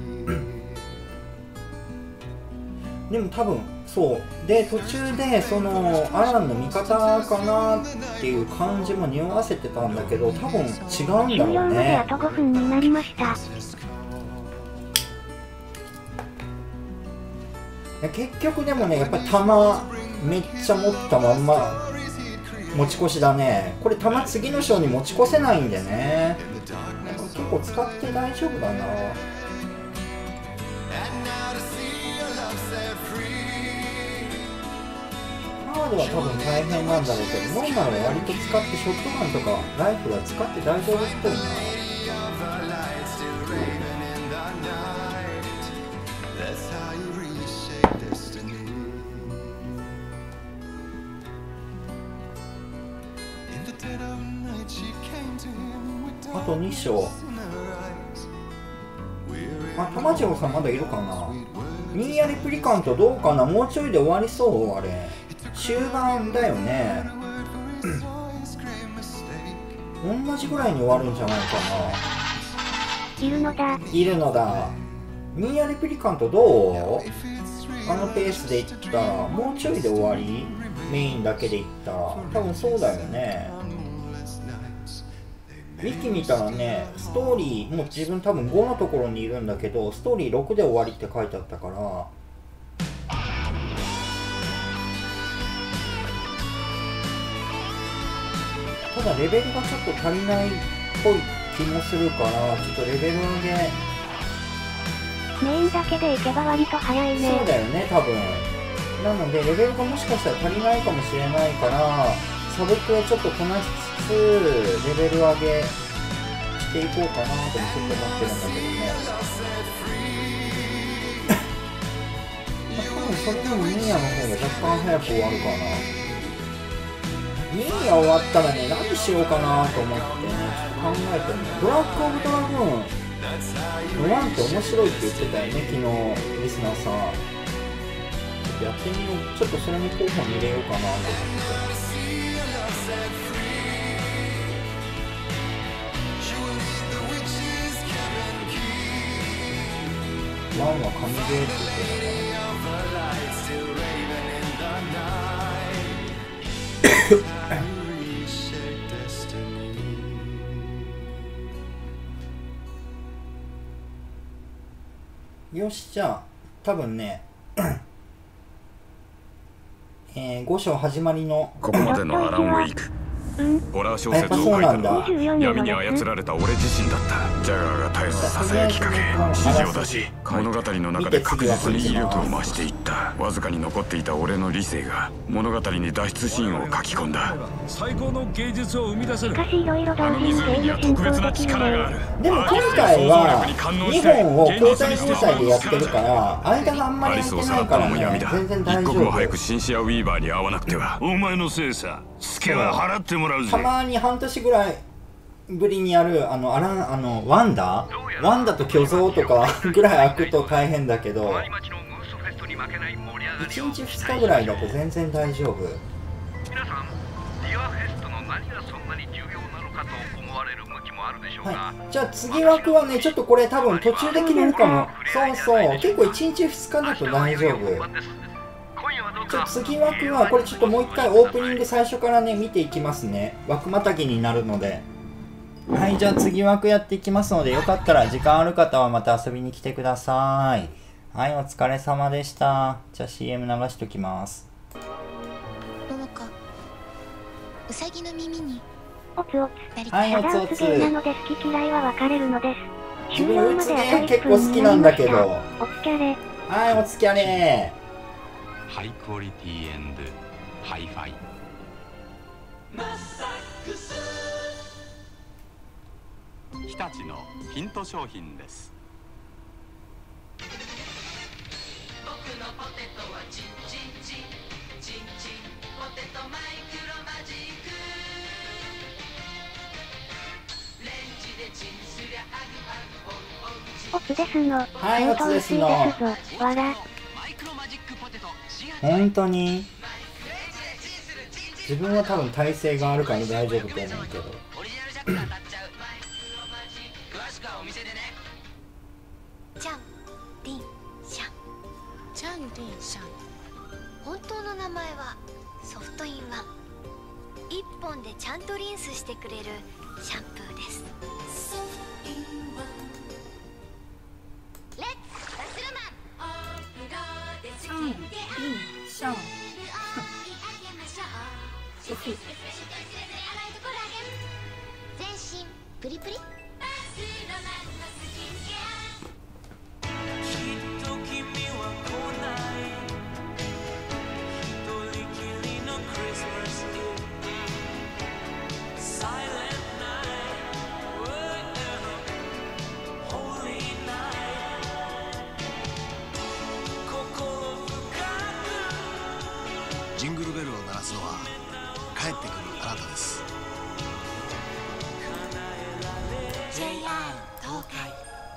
でも多分そうで、途中でそのアランの味方かなっていう感じも匂わせてたんだけど、多分違うんだろうね。 終了まであとごふんになりました。 いや結局でもね、やっぱり弾めっちゃ持ったまんま持ち越しだね。これ弾次の章に持ち越せないんでね、結構使って大丈夫だな。ハードは多分大変なんだろうけど、ノーマルは割と使ってショットガンとかライフルは使って大丈夫っぽいな。あとに章。あ、玉城さんまだいるかな。ミーヤレプリカントどうかな。もうちょいで終わりそう。あれ終盤だよね。同じぐらいに終わるんじゃないかな。いるのだいるのだ。ミーヤレプリカントどう？あのペースでいったらもうちょいで終わり。メインだけでいったら多分そうだよね。ウィキ見たらね、ストーリーもう自分多分ごのところにいるんだけど、ストーリーろくで終わりって書いてあったから、ただレベルがちょっと足りないっぽい気もするから、ちょっとレベル上げメインだけでいけば割と早いね。 そうだよね、多分。なのでレベルがもしかしたら足りないかもしれないから、サブクエちょっとこなしつつレベル上げしていこうかなともちょっと思ってるんだけどね。多分それでもミーヤの方が若干早く終わるかな。ミーヤ終わったらね、何しようかなと思ってね、ちょっと考えてるね。ドラッグオブドラグーンのワンって面白いって言ってたよね、昨日リスナーさん。ちょっとやってみよう。ちょっとそれも候補に入れようかなと思って。ワンは神ゲーって言ってたね。よし、じゃあ多分ねえー、ご章始まりのここまでのアラン・ウェイク、 ホラー小説を書いたのは闇に操られた俺自身だった。ジャガーが絶えずささやきかけ指示を出し、物語の中で確実に威力を増していった。わずかに残っていた俺の理性が物語に脱出シーンを書き込んだ。 最高の芸術を生み出せる。 しかしいろいろ同あの時にゲ湖にはーム進特別な行でき力がある。 る。 でも今回はにほんを交代交代でやってるから間があんまりアリスをさら空いてないったのも闇からね、 だ。 全然大丈一刻も早夫。 くシンシア・ウィーバーに会わなくては。 お前のせいさ。ツケは払ってもらうぜ。 たまに半年ぐらいぶりにやるあのあらあのワンダワンダと巨像とかぐらい開くと大変だけど、いちにちふつかぐらいだと全然大丈夫。 皆さん、ディアフェストの何がそんなに重要なのかと思われる向きもあるでしょうが、 はい、じゃあ次枠はね、ちょっとこれ多分途中で決めるかも。そうそう、結構いちにちふつかだと大丈夫。ちょ次枠はこれちょっともう一回オープニング最初からね見ていきますね。枠またぎになるので。はい、じゃあ次枠やっていきますので、よかったら時間ある方はまた遊びに来てください。はい、お疲れ様でした。じゃあ シーエム 流しときます。 桃子、うさぎの耳におつおつ。 はい、おつおつ。 ただうつゲーなので好き嫌いは分かれるのです。 自分うつゲー結構好きなんだけど。 おつきゃれ。 はい、おつきゃれ。 ハイクオリティエンドハイファイ。日立のヒント商品です。 僕のポテトはチンチンチンチンチンポテトマイクロマジックレンジでチンすりゃアグアグおうおうおつですの。 はい、おつですの。 ですぞ。わら。 本当に自分は多分体勢があるから大丈夫と思うけど。 チャンリンシャンチャンリンシャン。本当の名前はソフトインワン。一本でちゃんとリンスしてくれるシャンプーです。ソフトインワン。レッツバスルマン。チャンリンシャン。全身プリプリ。 ジングルベルを鳴らすのは帰ってくるあなたです。 ジェイアール 東海。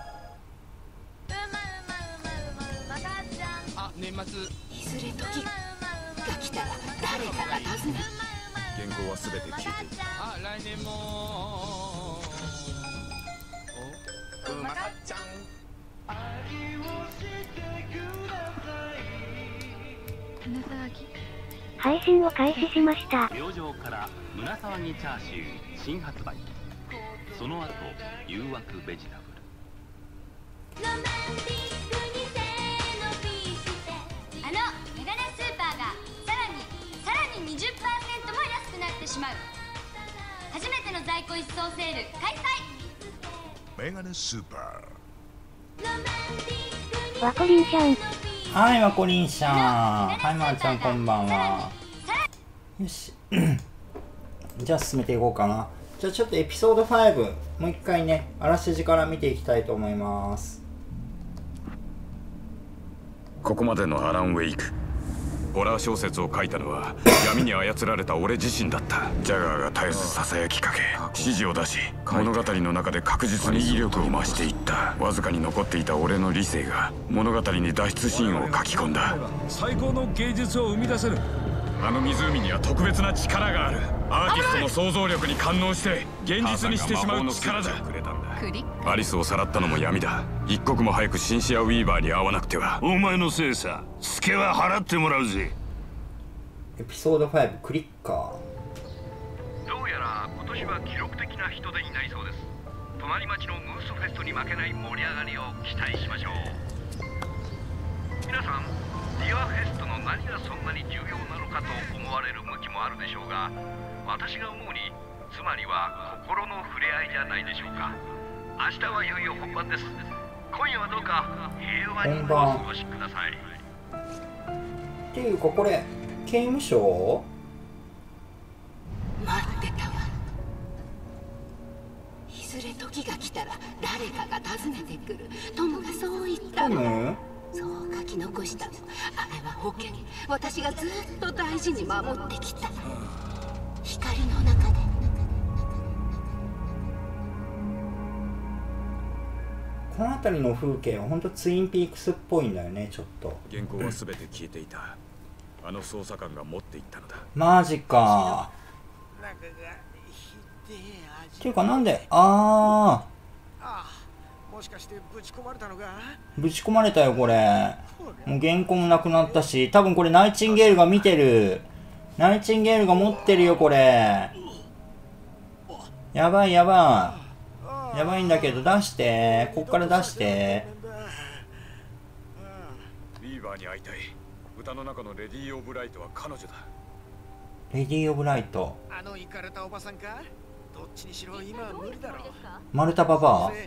あ、年末いずれ時が来たら誰かが訪ねる。 原稿は全て聞いていた。 あ、来年もおうまかっちゃん。 胸騒ぎ。 配信を開始しました。 明星から胸騒ぎチャーシュー新発売。その後誘惑ベジタブル。 ロマンティックにせーのピースであのメガネスーパーがさらにさらに にじゅっパーセント も安くなってしまう。初めての在庫一掃セール開催。 メガネスーパー。ワコリンちゃん。 はい、ワコリンちゃん。はい、まーちゃんこんばんは。よし。じゃあ進めていこうかな。じゃあちょっとエピソードファイブもう一回ね、あらすじから見ていきたいと思います。 ここまでのアラン・ウェイク。ホラー小説を書いたのは闇に操られた俺自身だった。ジャガーが絶えずささやきかけ指示を出し、物語の中で確実に威力を増していった。わずかに残っていた俺の理性が物語に脱出シーンを書き込んだ。 最高の芸術を生み出せる。 あの湖には特別な力がある。アーティストの想像力に感応して現実にしてしまう力だ。アリスをさらったのも闇だ。一刻も早くシンシア・ウィーバーに会わなくては。 お前のせいさ。ツケは払ってもらうぜ。 エピソードファイブクリッカー。 どうやら今年は記録的な人出になりそうです。隣町のムースフェストに負けない盛り上がりを期待しましょう。皆さん、ディアフェストの何がそんなに重要なのかと思われる向きもあるでしょうが、私が思うにつまりは心の触れ合いじゃないでしょうか。明日はいよいよ本番です。今夜はどうか平和にお過ごしください。 っていうかこれ刑務所？ 待ってたわ。いずれ時が来たら誰かが訪ねてくる。トムがそう言ったの。そう書き残したの。あれは保険。私がずっと大事に守ってきた。光の中で。 この辺りの風景は本当ツインピークスっぽいんだよね、ちょっと。 原稿は全て消えていた。あの捜査官が持っていったのだ。 マジか。っていうかなんで、ああもしかしてぶち込まれたのか？ ぶち込まれたよこれ。もう原稿もなくなったし、多分これナイチンゲールが見てる。ナイチンゲールが持ってるよこれ。やばいやばい。やばいんだけど出して、こっから出して。 ビーバーに会いたい。歌の中のレディー・オブ・ライトは彼女だ。 レディー・オブ・ライト。 あのイカれたおばさんか？どっちにしろ今は無理だろう。 マルタババア。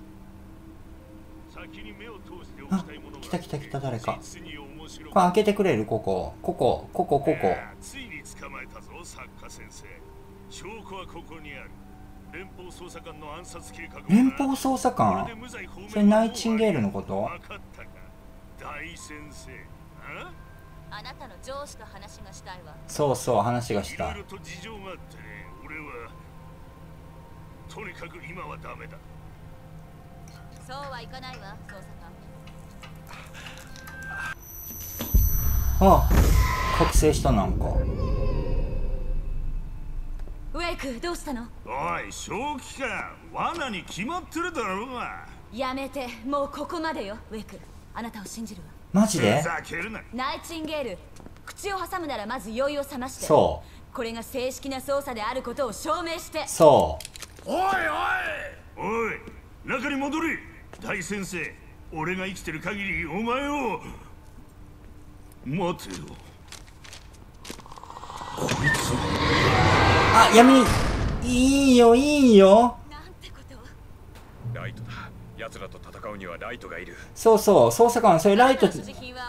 あ、来た来た来た誰か。これ開けてくれる？ここここここここ。 ついに捕まえたぞ作家先生。証拠はここにある。連邦捜査官の暗殺計画。 連邦捜査官？それナイチンゲールのこと？ 分かったか大先生。 あなたの上司と話がしたいわ。 そうそう話がしたい。 いろいろと事情があってね。俺はとにかく今はダメだ。 そうはいかないわ、捜査官。あ、覚醒したなんか。 ウェイク、どうしたの？ おい、正気か。罠に決まってるだろうが。 やめて、もうここまでよ、ウェイク。あなたを信じるわ。 マジで？ ナイチンゲール、口を挟むならまず酔いを覚まして。 そう。 これが正式な捜査であることを証明して。 そう。 おいおいおい、中に戻れ。大先生、俺が生きてる限りお前を待てよ。こいつあ、闇いいよいいよ。 ライトだ。奴らと戦うにはライトがいる。 そうそう、捜査官、それライト。はい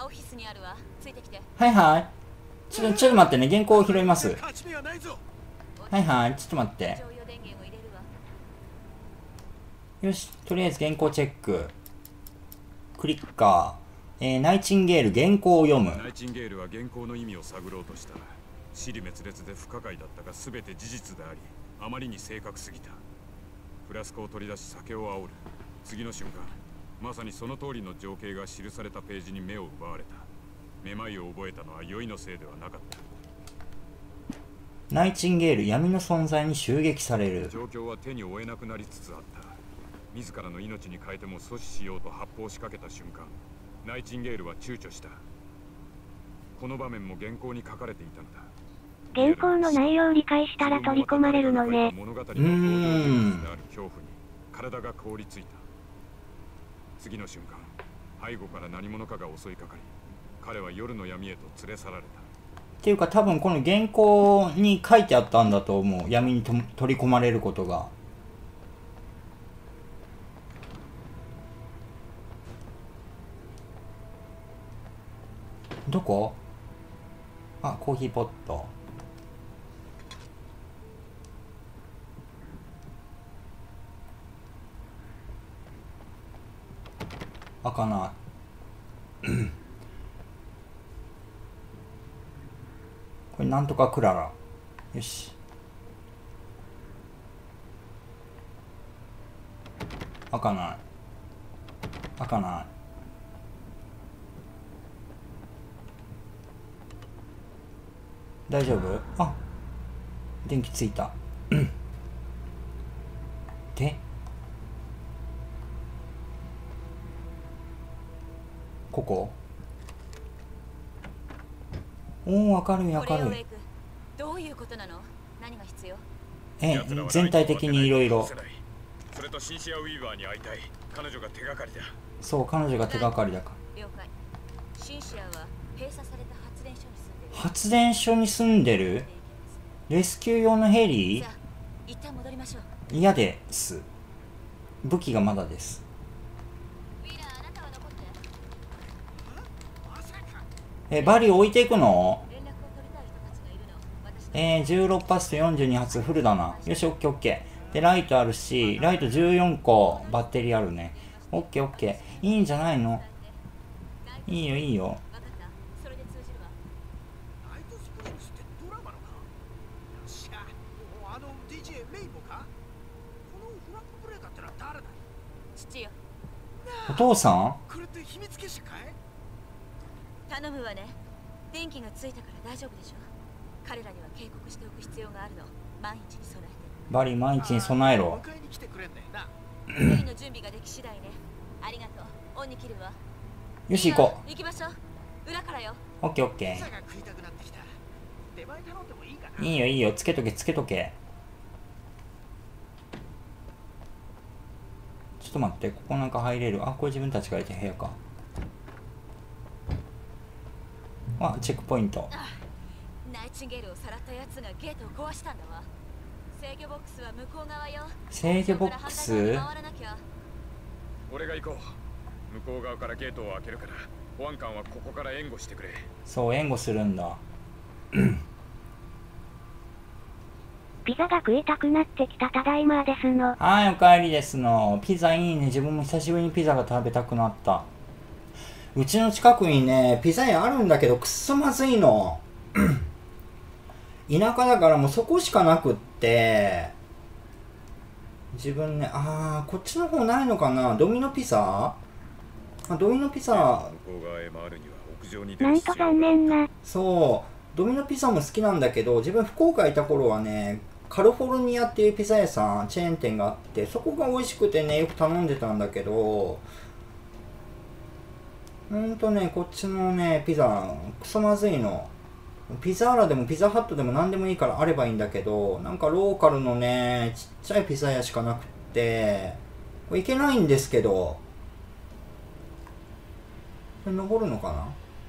はい。ちょっとちょっと待ってね、原稿を拾います。はいはい、ちょっと待って。よし、とりあえず原稿チェック。クリッカー。えー、ナイチンゲール原稿を読む。 ナイチンゲールは原稿の意味を探ろうとした。支離滅裂で不可解だったが全て事実であり、あまりに正確すぎた。フラスコを取り出し酒を煽る。次の瞬間、まさにその通りの情景が記されたページに目を奪われた。めまいを覚えたのは酔いのせいではなかった。 ナイチンゲール闇の存在に襲撃される。 状況は手に負えなくなりつつあった。自らの命に変えても阻止しようと発砲しかけた瞬間、ナイチンゲールは躊躇した。この場面も原稿に書かれていたのだ。 原稿の内容を理解したら取り込まれるのね。 物語の登場人物である恐怖に体が凍りついた。次の瞬間、背後から何者かが襲いかかり、彼は夜の闇へと連れ去られた。 っていうか多分この原稿に書いてあったんだと思う。闇にと取り込まれることが。どこ？あ、コーヒーポット。開かない。これなんとかクララ。よし。開かない。開かない。大丈夫？あ、電気ついた。で、ここ？おお、明るい明るい。 どういうことなの？何が必要？ え、全体的にいろいろ。 それとシンシア・ウィーバーに会いたい。彼女が手がかりだ。 そう、彼女が手がかりだから。 了解。シンシアは閉鎖された発電発電所に住んでるレスキュー用のヘリ？ 一旦戻りましょう。 嫌です。武器がまだです。え、バリ置いていくの？えー、じゅうろく発とよんじゅうに発フルだな。よし、オッケーオッケー。で、ライトあるし、ライトじゅうよんこバッテリーあるね。オッケーオッケー。いいんじゃないの？いいよいいよ。お父さん？ 頼むわね。電気がついたから大丈夫でしょ。彼らには警告しておく必要があるの。万一に備えて。 バリ万一に備えろ。 ヘリの準備ができ次第ね。ありがとう。オンに切るわ。 よし行こう。行きましょう。裏からよ。 オッケーオッケー。いいよいいよ、つけとけつけとけ。ちょっと待って、ここなんか入れる。あ、これ自分たちがいた部屋か。あ、チェックポイント。 ナイチンゲールをさらったやつがゲートを壊したんだわ。制御ボックスは向こう側よ。 制御ボックス？ 俺が行こう。向こう側からゲートを開けるから、保安官はここから援護してくれ。 そう、援護するんだ。 ピザが食いたくなってきた。ただいまですの。 はい、おかえりですの。ピザいいね。自分も久しぶりにピザが食べたくなった。うちの近くにね、ピザ屋あるんだけど、くっそまずいの。田舎だからもうそこしかなくって、自分ね、あー、こっちの方ないのかな。ドミノピザ？あ、ドミノピザ。 なんと残念な。 そう、ドミノピザも好きなんだけど、自分福岡いた頃はね、カリフォルニアっていうピザ屋さん、チェーン店があって、そこが美味しくてね、よく頼んでたんだけど、ほんとね、こっちのね、ピザ、クソまずいの。ピザーラでもピザハットでも何でもいいからあればいいんだけど、なんかローカルのね、ちっちゃいピザ屋しかなくって、これいけないんですけど、これ登るのかな？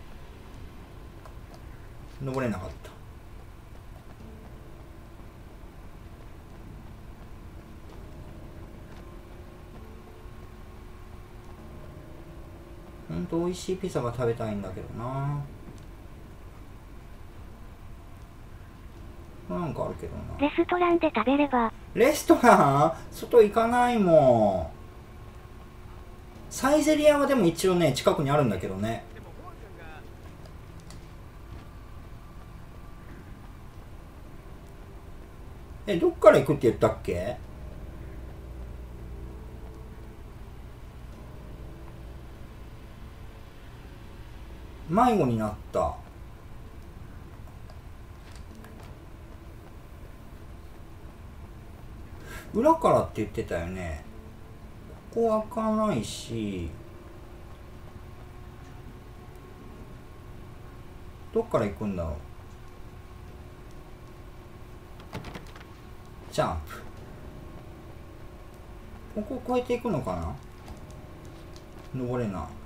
登れなかった。ほんと美味しいピザが食べたいんだけどな。なんかあるけどな。 レストランで食べれば。 レストラン？外行かないもん。サイゼリアはでも一応ね、近くにあるんだけどね。え、どっから行くって言ったっけ？迷子になった。裏からって言ってたよね。ここ開かないし、どっから行くんだろう。ジャンプ。ここ越えていくのかな。登れない。こ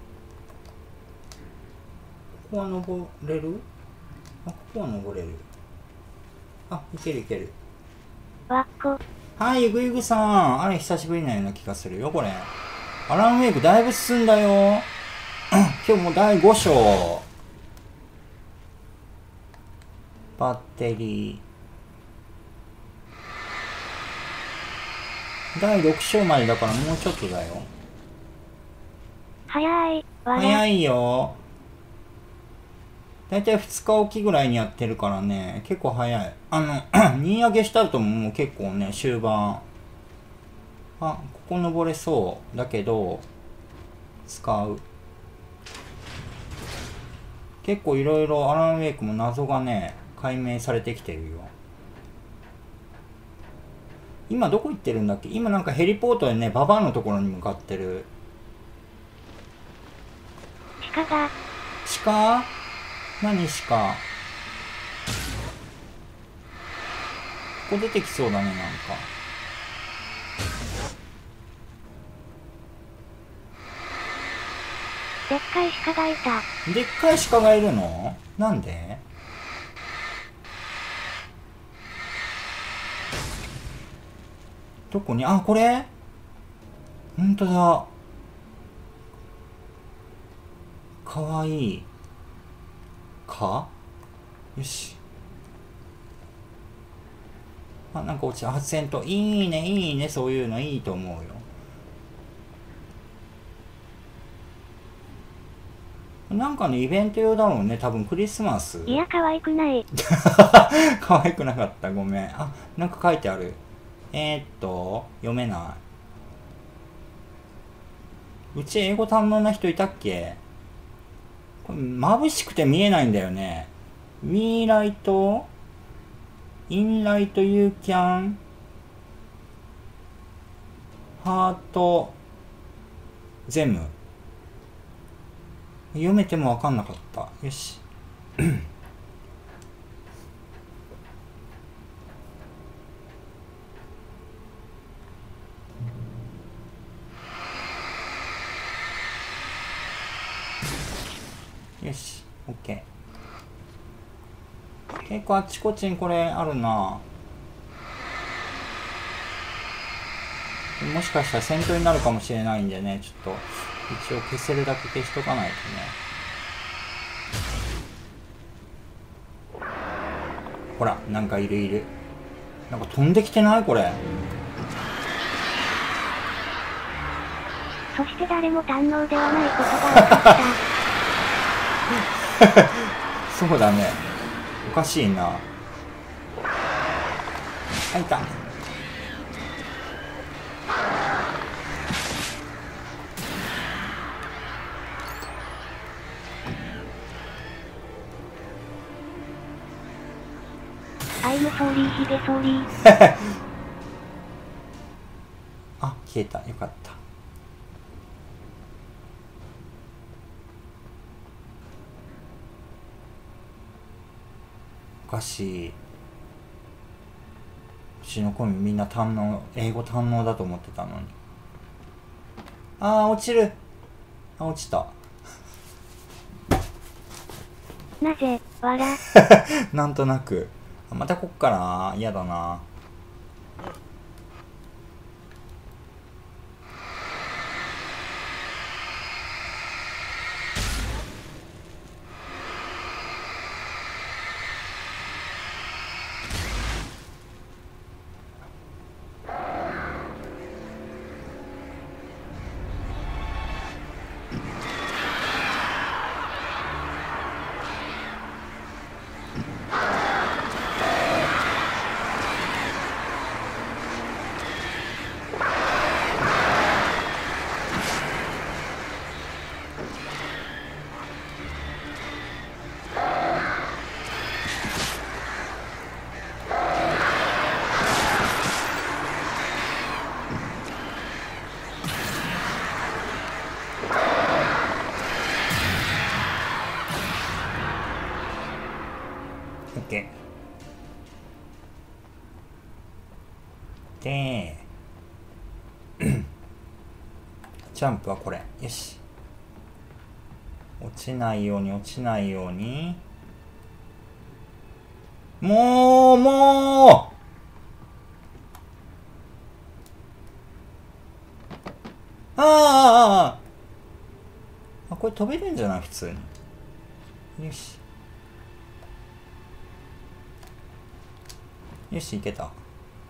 こは登れる？あ、ここは登れる。あ、いけるいける。 わっこ。 はい、ゆぐゆぐさん。あれ、久しぶりなような気がするよ、これ。アランウェイクだいぶ進んだよ。今日もだいご章。バッテリー。だいろく章までだからもうちょっとだよ。 早い。 早いよ。だいたいふつかおきぐらいにやってるからね、結構早い。あの、ニーアゲシュタルトももう結構ね、終盤。あ、ここ登れそう。だけど、使う。結構いろいろアランウェイクも謎がね、解明されてきてるよ。今どこ行ってるんだっけ？今なんかヘリポートでね、ババアのところに向かってる。 鹿が。 鹿？何鹿？ここ出てきそうだね、なんか。 でっかい鹿がいた。 でっかい鹿がいるの？なんで？ どこに、あ、これほんとだ。かわいい。かよし。あ、なんか落ちた。発煙筒。いいね、いいね。そういうのいいと思うよ。なんかのイベント用だろうね。多分クリスマス。 いや、可愛くない。 可愛くなかった。ごめん。あ、なんか書いてある。えー、っと、読めない。うち英語堪能な人いたっけ？これ眩しくて見えないんだよね。We light? In light you can heart them。読めてもわかんなかった。よし。よし、オッケー。結構あっちこっちにこれあるな。もしかしたら戦闘になるかもしれないんでね、ちょっと一応消せるだけ消しとかないとね。ほら、なんかいるいる。なんか飛んできてないこれ。 そして誰も堪能ではないことが分かった。 そうだね。おかしいな。あ、いた。 アイムソーリーヒゲソーリー。 あ、消えた。よかった。おかしい。うちの子みんな堪能、英語堪能だと思ってたのに。あー、落ちる。あ、落ちた。 なぜ、わら。 なんとなく。またこっからな。嫌だな。で、ジャンプはこれ。よし。落ちないように、落ちないように。もう、もうあああ、これ飛べるんじゃない普通に。よし。よし、いけた。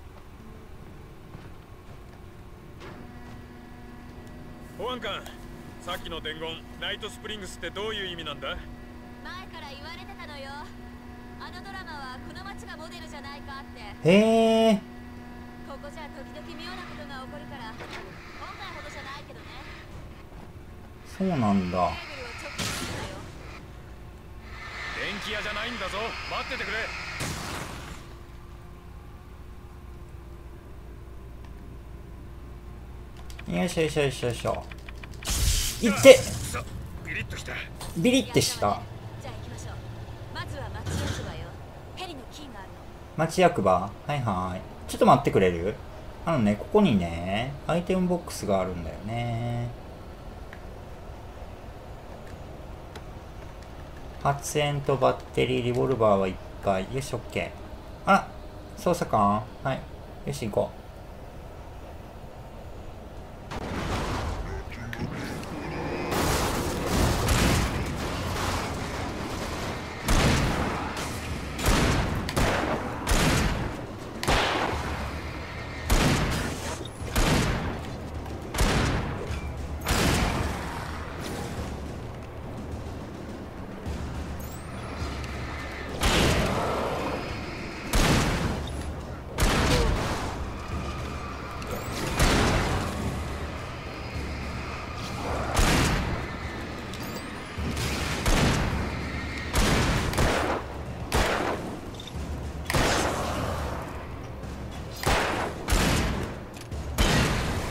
保安官、さっきの伝言、ナイトスプリングスってどういう意味なんだ？ 前から言われてたのよ。あのドラマはこの街がモデルじゃないかって。 へえ。 ここじゃ時々妙なことが起こるから、今回ほどじゃないけどね。 そうなんだ。 電気屋じゃないんだぞ。待っててくれ。 よいしょよいしょよいしょよいしょ。いって。 ビリッとした。 ビリッてした。 じゃあ行きましょう。まずは町役場よ。ヘリのキーがあるの。 町役場？はいはい。ちょっと待ってくれる？あのね、ここにね、アイテムボックスがあるんだよね。発煙とバッテリー、リボルバーはいっぱい。よし、オッケー。あら、捜査官？はい。よし、行こう。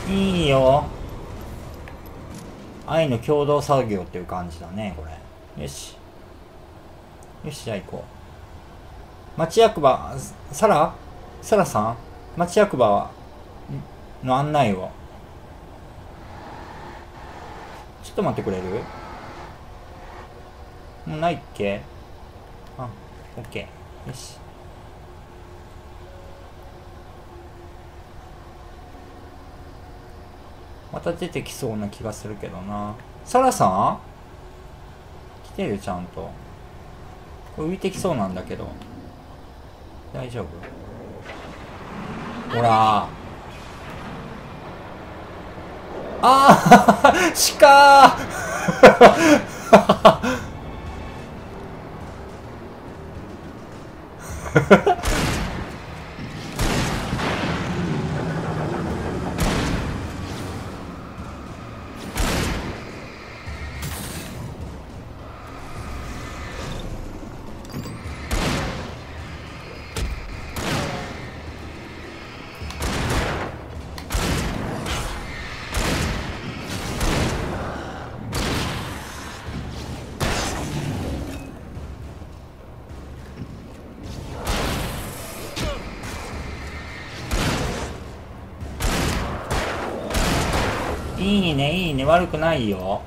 いいよ。愛の共同作業っていう感じだね、これ。よし。よし、じゃあ行こう。町役場、サラサラさん町役場の案内を。ちょっと待ってくれる？もうないっけ？あ、オッケー。よし。また出てきそうな気がするけどな。サラさん来てるちゃんと。これ浮いてきそうなんだけど。大丈夫？ほら。ああ鹿いいね、いいね、悪くないよ。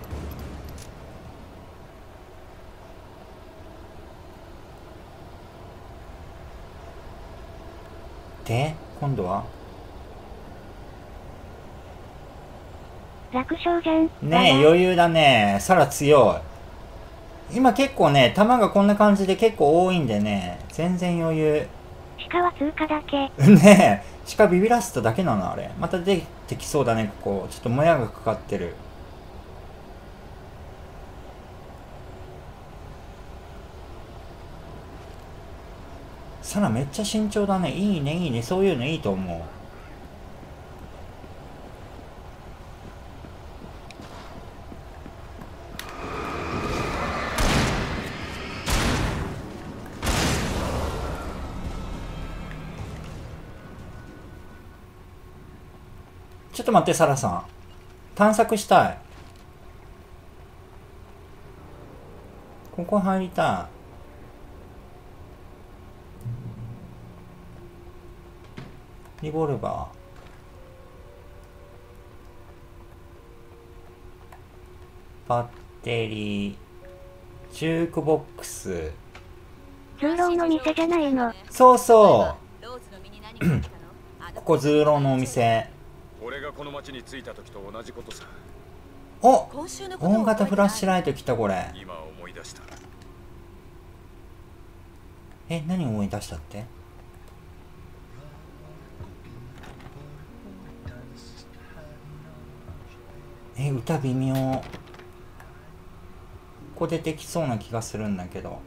で、今度は楽勝じゃん。 ねえ、余裕だね。サラ強い。今結構ね、弾がこんな感じで結構多いんでね、全然余裕。 鹿は通過だけ。 ねえ、鹿ビビらせただけなのあれ。また出てきそうだね、ここ。ちょっともやがかかってる。サラめっちゃ慎重だね。いいね、いいね。そういうのいいと思う。ちょっと待って、サラさん。探索したい。ここ入りたい。リボルバー。バッテリー。ジュークボックス。 ズーローの店じゃないの。 そうそう。ここズーローのお店。 俺がこの町に着いた時と同じことさ。 お、大型フラッシュライト来たこれ。 今思い出した。 え、何思い出したって？え、歌微妙。ここ出てきそうな気がするんだけど。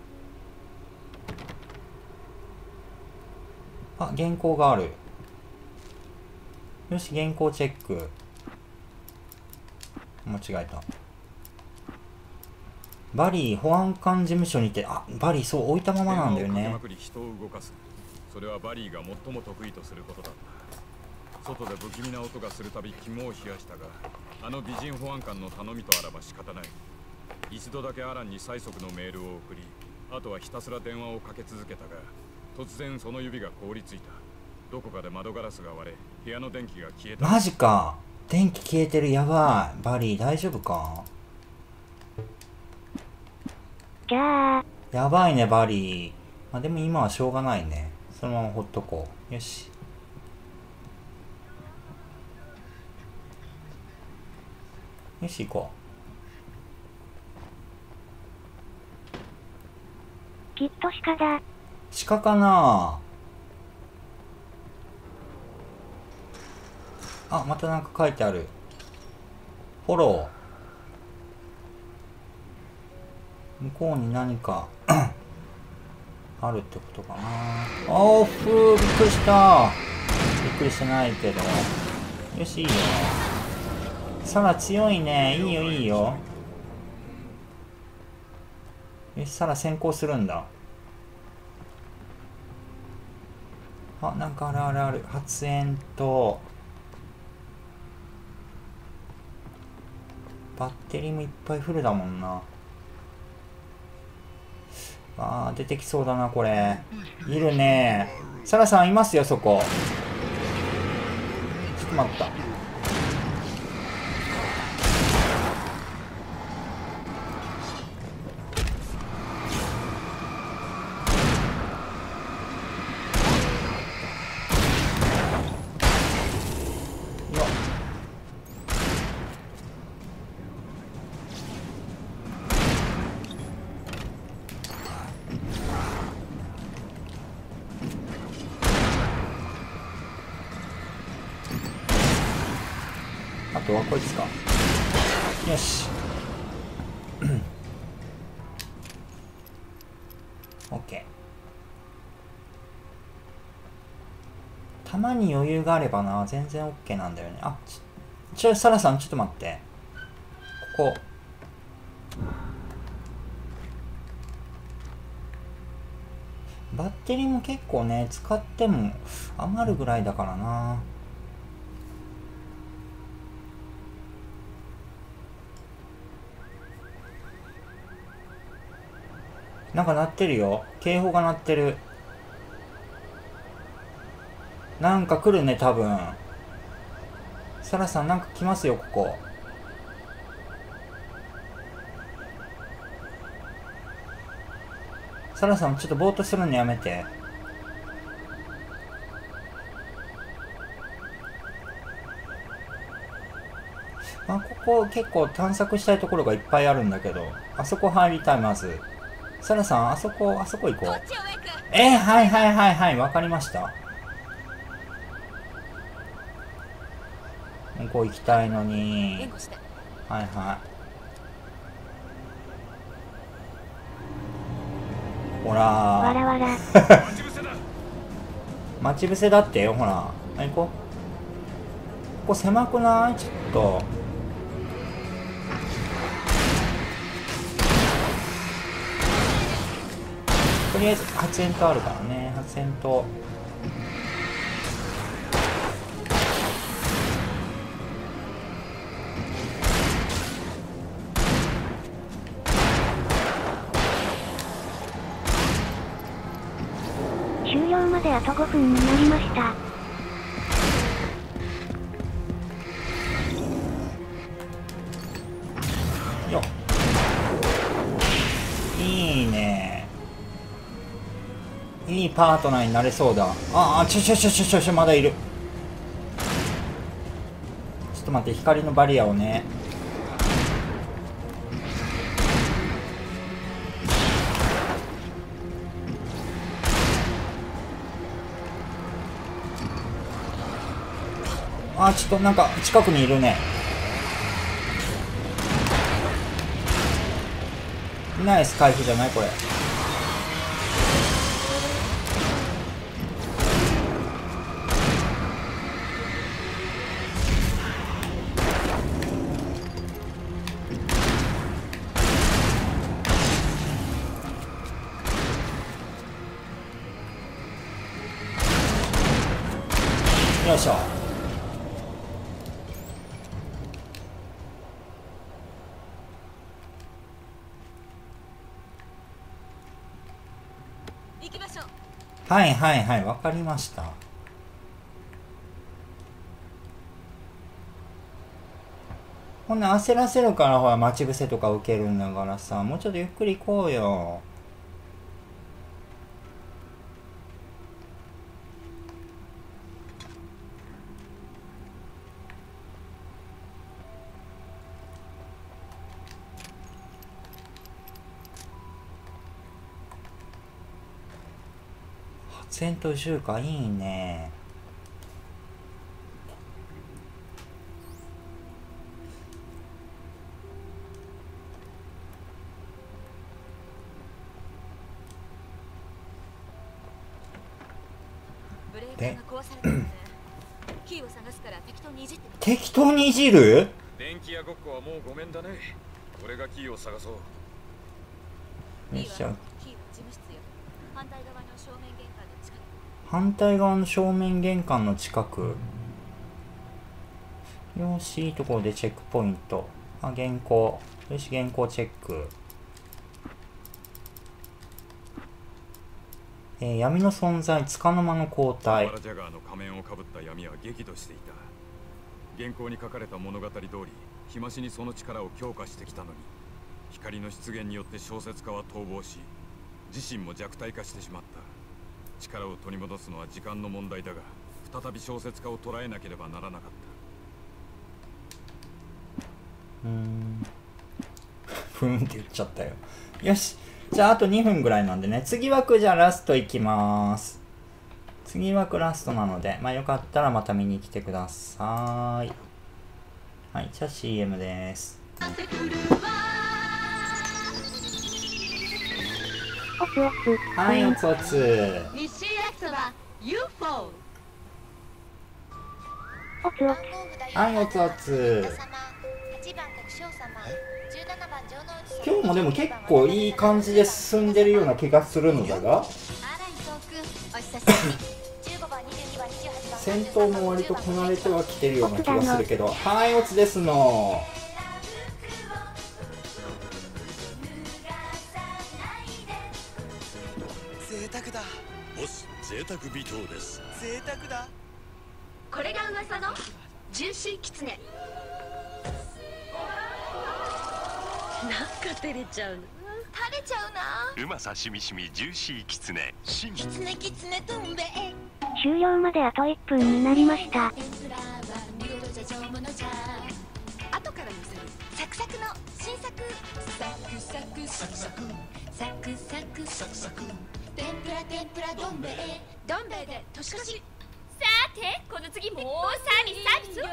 あ、原稿がある。よし、原稿チェック。間違えた。バリー保安官事務所にて、あ、バリーそう置いたままなんだよね。 人を動かす。それはバリーが最も得意とすることだった。外で不気味な音がするたび肝を冷やしたが、あの美人保安官の頼みとあらば仕方ない。一度だけアランに催促のメールを送り、あとはひたすら電話をかけ続けたが、突然その指が凍りついた。どこかで窓ガラスが割れ、部屋の電気が消えた。 マジか。電気消えてる。やばい。バリー大丈夫か？ じゃあ。 やばいね、バリー。まあでも今はしょうがないね。そのままほっとこう。よし。よし、行こう。きっと鹿だ。 鹿かな？あ、またなんか書いてある。フォロー。向こうに何かあるってことかな。おーふー、びっくりした。びっくりしてないけど。よし、いいよ。サラ強いね。いいよ、いいよ。よし、サラ先行するんだ。あ、なんかあるあるある。発煙と、 バッテリーもいっぱいフルだもんな。あー、出てきそうだな、これ。いるね。サラさんいますよ、そこ。ちょっと待った。あとはこいつか。よし。オッケー。弾に余裕があればな、全然オッケーなんだよね。あ、ち、ちょ、サラさんちょっと待って。ここ。バッテリーも結構ね、使っても余るぐらいだからな。なんか鳴ってるよ。警報が鳴ってる。なんか来るね、多分。サラさん、なんか来ますよ、ここ。サラさん、ちょっとぼーっとするのやめて。あ、ここ結構探索したいところがいっぱいあるんだけど、あそこ入りたい、まず。サラさん、あそこ、あそこ行こう。えー、はいはいはいはい、わかりました。ここ行きたいのに。はいはい。ほらー。 わらわら。 待ち伏せだってよ、ほら。あ、行こう。ここ狭くない？ちょっと。とりあえず発煙筒あるからね。発煙筒。 終了まであとごふんになりました。 よっ。いいね。いいパートナーになれそうだ。ああ、ちょちょちょちょちょちょ、まだいる。ちょっと待って、光のバリアをね。あー、ちょっとなんか近くにいるね。ナイス回避じゃないこれ。よいしょ。はいはいはい、わかりました。ほんな焦らせるからほら待ち伏せとか受けるんだからさ、もうちょっとゆっくり行こうよ。戦闘集会いいね。 ブレーカーが壊されてるね。キーを探すから適当にいじってみて。 適当にいじる？ 電気屋ごっこはもうごめんだね。俺がキーを探そう。 よいしょ。 キーは事務室よ。反対側の正面玄関の近く。 反対側の正面玄関の近く。よし、いいところでチェックポイント。 あ、原稿。よし、原稿チェック。えー、闇の存在、束の間の交代。 バラジャガーの仮面をかぶった闇は激怒していた。原稿に書かれた物語通り、日増しにその力を強化してきたのに、光の出現によって小説家は逃亡し、自身も弱体化してしまった。力を取り戻すのは時間の問題だが、再び小説家を捕らえなければならなかった。 うーん。ふーんって言っちゃったよ。よし。じゃああとにふんぐらいなんでね。次枠じゃあラストいきまーす。次枠ラストなので、まあよかったらまた見に来てください。はい、じゃあ シーエム です。 おつおつ。 はい、おつおつ。 日清焼きそば ユーフォー。 おつおつ。 はい、おつおつ。今日もでも結構いい感じで進んでるような気がするのだが、戦闘も割とこなれてはきてるような気がするけど、はい、おつですの。 贅沢だ。ボス、贅沢微糖です。贅沢だ。 これが噂のジューシーキツネ。なんか照れちゃうな。食べちゃうな。 うまさしみしみジューシーキツネ。 キツネキツネとんべえ。 終了まであといっぷんになりました。 後から見せるサクサクの新作。サクサクサクサクサクサクサクサク天ぷら天ぷらどん兵衛。どん兵衛で年越し。さてこの次もうサービスサービス。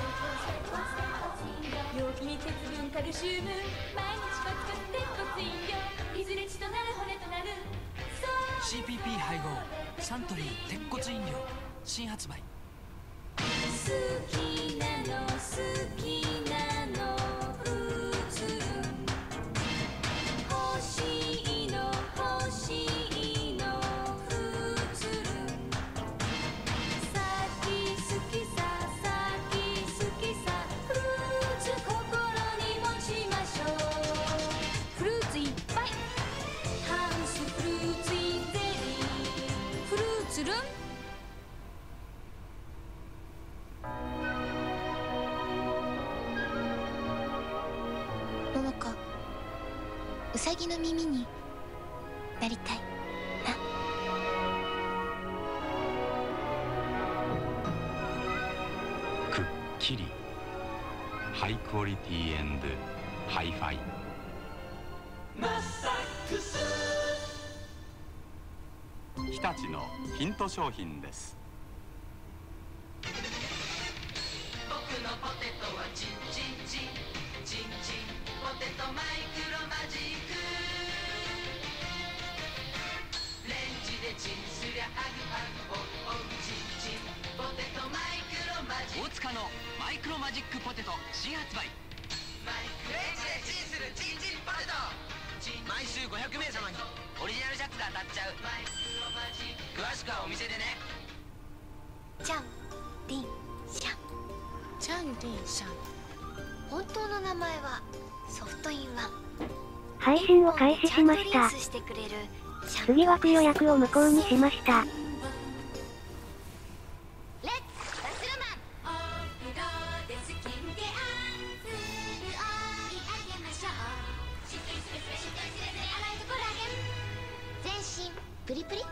陽気に鉄分カルシウム毎日コツコツ鉄骨飲料いずれ血となる骨となるシーピーピー 配合サントリー鉄骨飲料新発売。 好きなの好きなの普通欲しいの欲しいの普通さき好きささき好きさフルーツ心に持ちましょう。フルーツいっぱいハウスフルーツインゼリーフルーツルン。桃子、うさぎの耳になりたいな。 くっきりハイクオリティエンドハイファイ。日立のヒント商品です。 僕のポテトはチンチンチンチンチンポテトマイクロマジックレンジでチンすりゃハグハグおおチンチンポテトマイクロマジック大塚のマイクロマジックポテト新発売。 マイクレンジでチンするチンチンポテト毎週ごひゃくめいさまにオリジナルシャツが当たっちゃう。 マイクロマジック詳しくはお店でね。 チャンディンシャンチャンディンシャン。本当の名前はソフトインワン。 配信を開始しました。次枠予約を無効にしました。 プリプリ。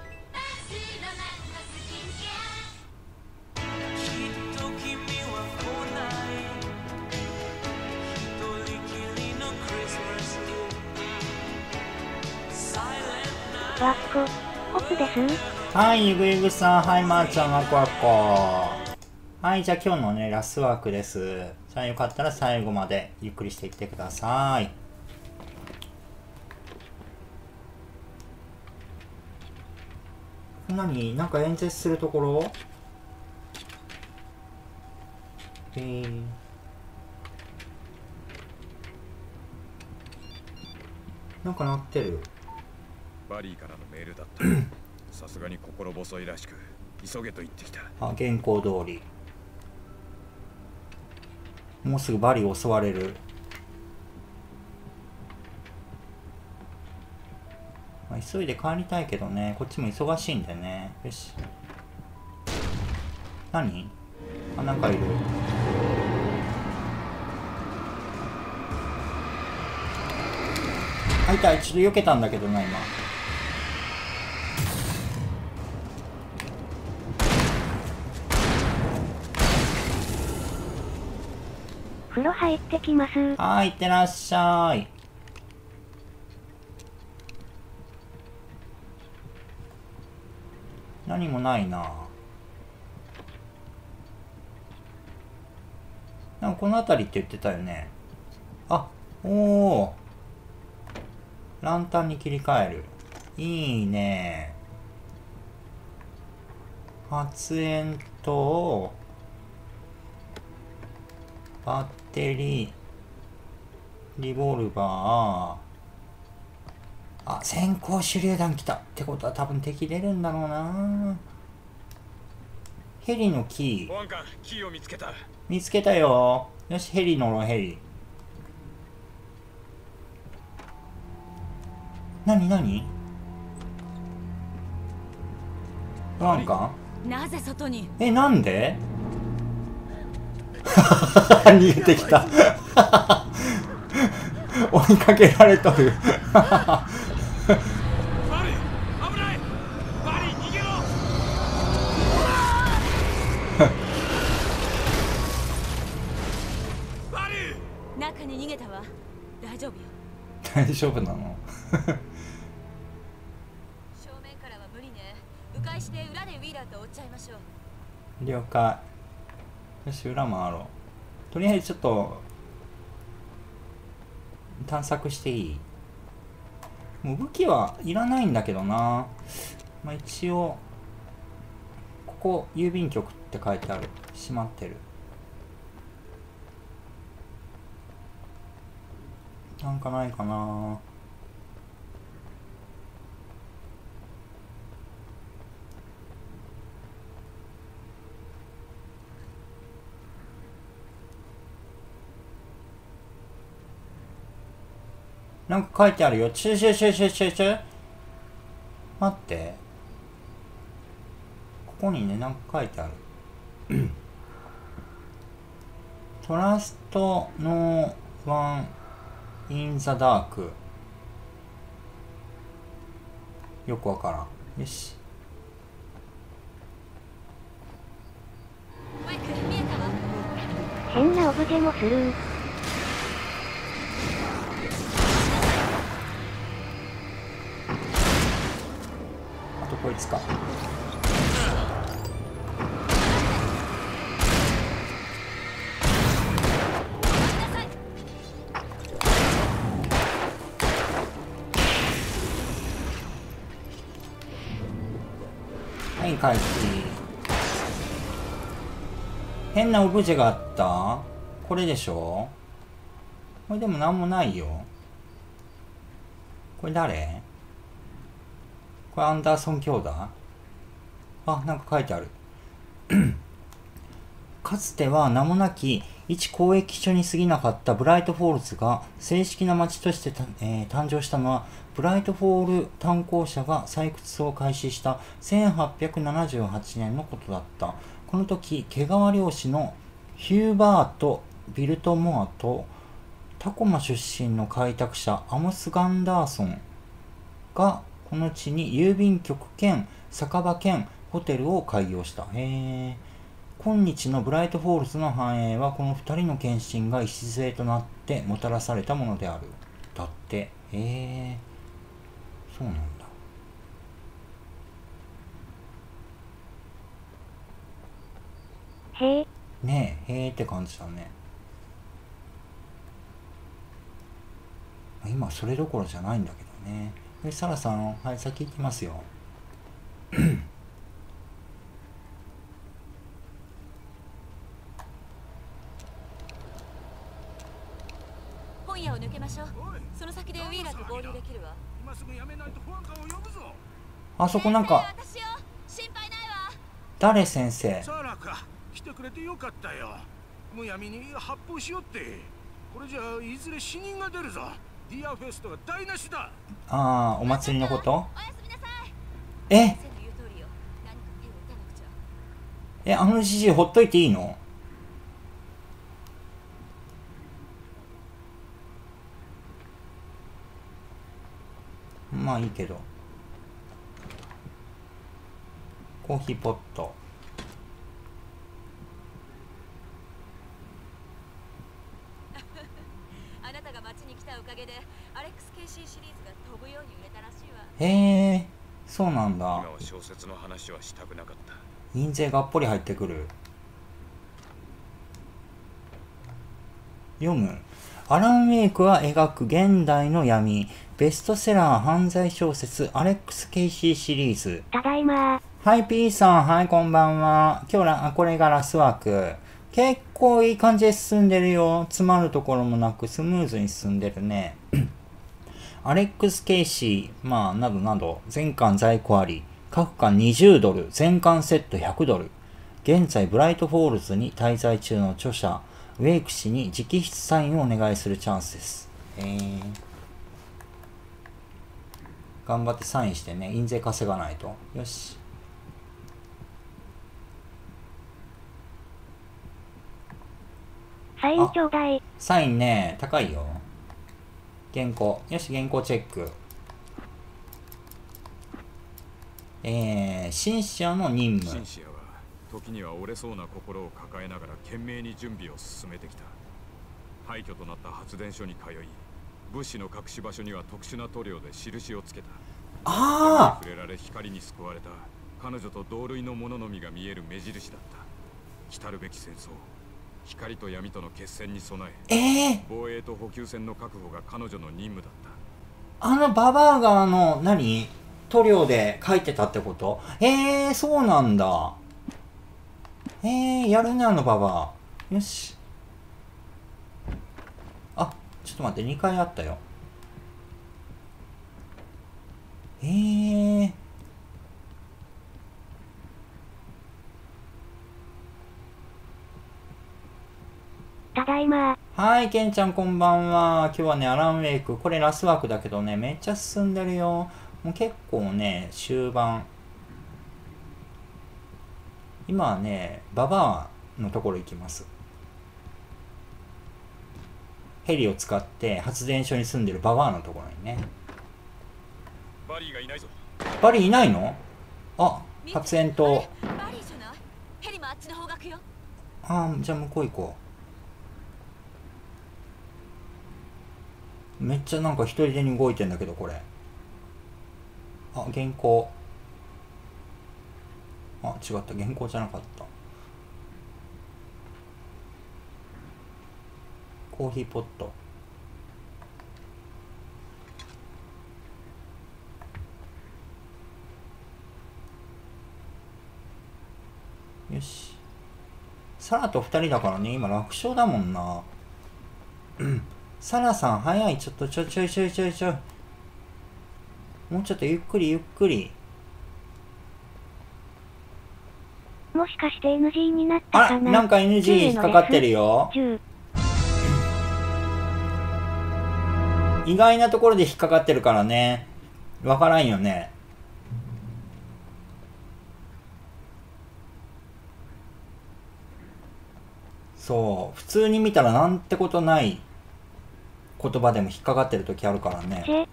わっこ、オツです。 はい、ゆぐゆぐさん、はい、まーちゃん、わこわこ。はい、じゃあ今日のね、ラスワークです。じゃあよかったら最後までゆっくりしていってください。何なんか演説するところえー、なんか鳴ってる。 バリーからのメールだった。さすがに心細いらしく急げと言ってきた。 あ、原稿通り。もうすぐバリー襲われる。 まあ、急いで帰りたいけどね、こっちも忙しいんでね。よし。何？あ、なんかいる。あ、痛い。ちょっと避けたんだけどな、今。 風呂入ってきます。 はい、いってらっしゃい。何もないな。なんかこの辺りって言ってたよね。あ、おお。ランタンに切り替える。いいね。発煙とバッテリー、リボルバー。あ、先行手榴弾来た。ってことは多分敵出るんだろうな。ヘリのキー。 保安官、キーを見つけた。 見つけたよ。よし、ヘリ乗ろう、ヘリ。なになに？なんか？ なぜ外に？ え、なんで？逃げてきた。追いかけられとる。 バリ、危ない。バリ、逃げろ。バリ。 中に逃げたわ。大丈夫よ。 大丈夫なの？ 正面からは無理ね。迂回して裏でウィーラーと追っちゃいましょう。 了解。よし、裏回ろう。とりあえずちょっと探索していい？もう武器はいらないんだけどな。まあ一応ここ郵便局って書いてある。閉まってる。なんかないかな。なんか書いてあるよ。ちょちょちょちょちょちょ。待って。ここにね、なんか書いてある。トラストノーワンインザダーク。よくわからん。よし。 マイク、見えたわ。 変なオブジェもスルー。 あとこいつか。はい、回避。変なオブジェがあった。これでしょ。これでもなんもないよ。これ誰？これアンダーソン兄弟？あ、なんか書いてある。かつては名もなき一交易所に過ぎなかったブライトフォールズが正式な町として、えー、誕生したのはブライトフォール炭鉱社が採掘を開始したせんはっぴゃくななじゅうはちねんのことだった。この時、毛皮漁師のヒューバート・ビルトモアとタコマ出身の開拓者アモス・ガンダーソンがこの地に郵便局兼酒場兼ホテルを開業した。へー。今日のブライトフォールズの繁栄はこのふたりの献身が礎となってもたらされたものである。だって。へー。そうなんだ。 へえ。 ねえ、へーって感じだね。今それどころじゃないんだけどね。で、サラさん、はい、先行きますよ。 本屋を抜けましょう。その先でウィーラーと合流できるわ。 今すぐやめないと保安官を呼ぶぞ。 あそこなんか心配ないわ。 誰先生？ サラか、来てくれてよかったよ。むやみに発砲しよって。これじゃいずれ死人が出るぞ。 ディアフェストが台無しだ。 ああ、お祭りのこと？ええ、あのじじいほっといていいの？まあいいけど。コーヒーポット。 あなたが街に来たおかげでアレックス ケーシー シリーズが飛ぶように売れたらしいわ。 へえ、そうなんだ。 今は小説の話はしたくなかった。 印税がっぽり入ってくる。読む。アラン・ウェイクは描く現代の闇。ベストセラー犯罪小説アレックス・ケイシーシリーズ。 ただいま。 はい、P さん。はい、こんばんは。今日ら、これがラスワーク。結構いい感じで進んでるよ。詰まるところもなくスムーズに進んでるね。アレックス・ケイシー、まあ、などなど、全巻在庫あり。各巻にじゅうドル、全巻セットひゃくドル。現在、ブライトフォールズに滞在中の著者、ウェイク氏に直筆サインをお願いするチャンスです。えー、頑張ってサインしてね、印税稼がないと。よし。 サインちょうだい。 サインね、高いよ。原稿。よし、原稿チェック。えー、シンシアの任務。 シンシアは時には折れそうな心を抱えながら懸命に準備を進めてきた。廃墟となった発電所に通い、物資の隠し場所には特殊な塗料で印をつけた。 ああ、 触れられ光に救われた彼女と同類の者のみが見える目印だった。来るべき戦争、光と闇との決戦に備え、 えー、 防衛と補給線の確保が彼女の任務だった。 あのババアがあの何塗料で描いてたってこと？えー、そうなんだ。えー、やるね、あのババア。よし。あ、ちょっと待って、にかいあったよ。えー。 ただいま。 はい、ケンちゃんこんばんは。今日はね、アランウェイク。これラスワークだけどね、めっちゃ進んでるよ。もう結構ね、終盤。今はね、ババアのところ行きます。ヘリを使って発電所に住んでるババアのところにね。 バリーがいないぞ。 バリーいないの？あ、発煙筒。 バリーじゃない？ヘリもあっちの方角よ。 ああ、じゃあ向こう行こう。めっちゃなんか一人でに動いてんだけど、これ。あ、原稿。あ、違った。原稿じゃなかった。コーヒーポット。よし。サラと二人だからね、今楽勝だもんな。サラさん、早い。ちょっと、ちょちょいちょいちょいちょい。もうちょっとゆっくりゆっくり。 もしかして エヌジー になったかな。 あ、なんか エヌジー 引っかかってるよ。意外なところで引っかかってるからね。わからんよね。そう。普通に見たらなんてことない言葉でも引っかかってる時あるからね。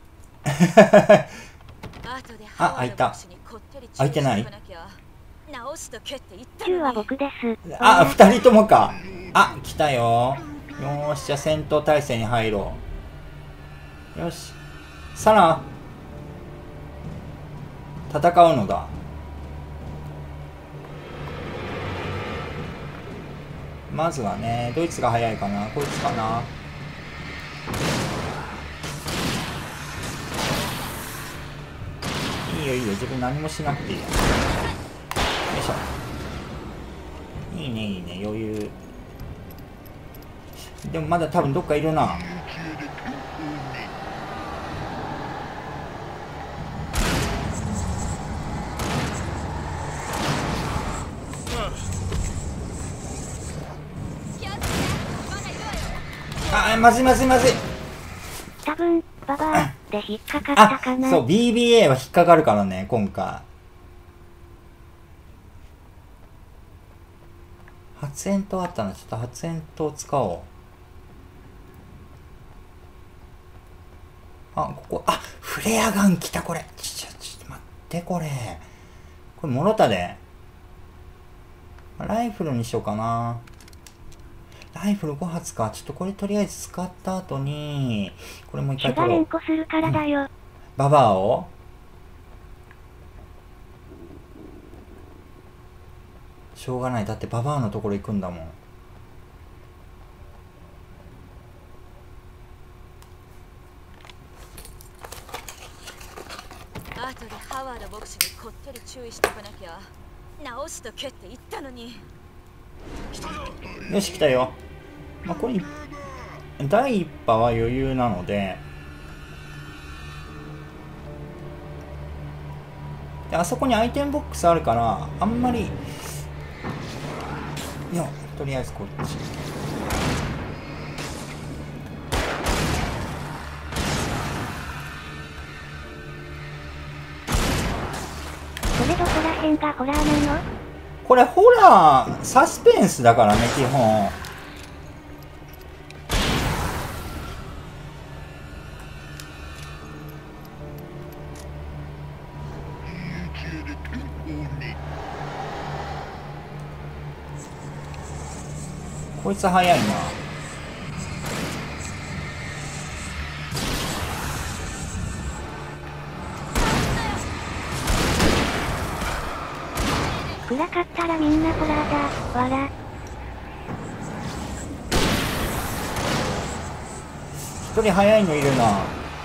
あ、開いた。開いてない？ じゅうは僕です。 あ、二人ともか。あ、来たよ。よーし、じゃあ戦闘態勢に入ろう。よし。サラ戦うのだ。まずはね、ドイツが早いかな。こいつかな。いいよいいよ、自分何もしなくていいよ。よいしょ。いいねいいね、余裕。でもまだ多分どっかいるな。あ、まずいまずいまずい。 多分ババアで引っかかったかな。 そう ビービーエー は引っかかるからね今回。発煙筒あったな。ちょっと発煙筒使おう。あ、ここ、あ、フレアガン来たこれ。ちょ、ちょっと待ってこれ。これもろたで。ライフルにしようかな。ライフルごはつか。ちょっとこれとりあえず使った後に、これもう一回取ろう。 連呼するからだよ。うん、 ババアをしょうがない。だってババアのところ行くんだもん。 後でハワード牧師にこってり注意してこなきゃ直しとけって言ったのに。 よし来たよ。まあこれ第一波は余裕なので、であそこにアイテムボックスあるからあんまり、いやとりあえずこっち。 これどこら辺がホラーなの？ これホラーサスペンスだからね基本。こいつ早いな。 暗かったらみんなホラーだ。わら。 一人早いのいるな。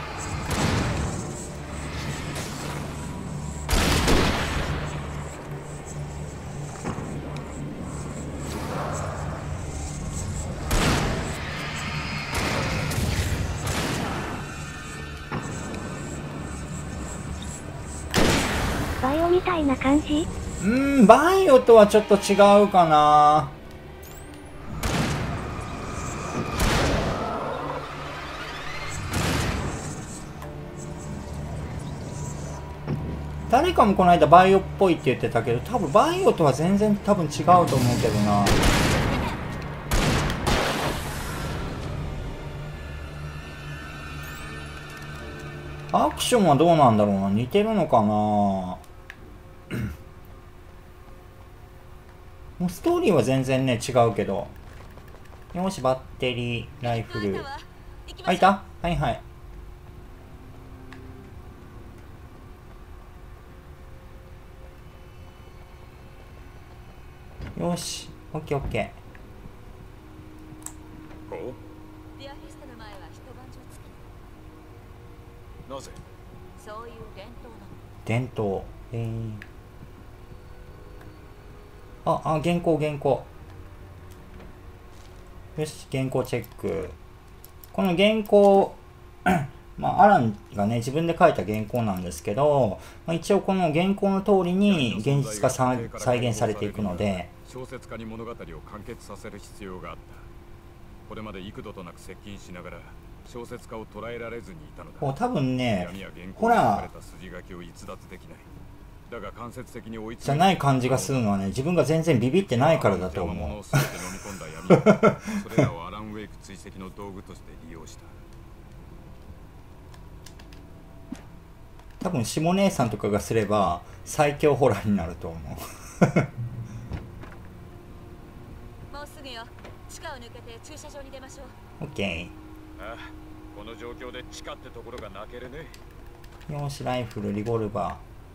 バイオみたいな感じ？ うーん、バイオとはちょっと違うかな。誰かもこの間バイオっぽいって言ってたけど、多分バイオとは全然多分違うと思うけどな。アクションはどうなんだろうな。似てるのかな。もうストーリーは全然ね違うけど。よし、バッテリーライフル。あ、いた？はいはい。よし、オッケーオッケー。お？ ディアフェスタの前は一晩中つき。 なぜ？ そういう伝統なの。 伝統。えー、あ、あ、原稿原稿。よし、原稿チェック。この原稿、まあ、アランがね、自分で書いた原稿なんですけど、まあ、一応この原稿の通りに現実化さ再現されていくので、 小説家に物語を完結させる必要があった。これまで幾度となく接近しながら小説家を捉えられずにいたのだ。 もう多分ね、 ほら、 じゃない感じがするのはね、自分が全然ビビってないからだと思う。 それらをアラン・ウェイク追跡の道具として利用した。 多分下姉さんとかがすれば最強ホラーになると思う。 もうすぐよ。地下を抜けて駐車場に出ましょう。オッケー。 ああ、この状況で地下ってところが泣けるね。 よし、ライフル、リボルバ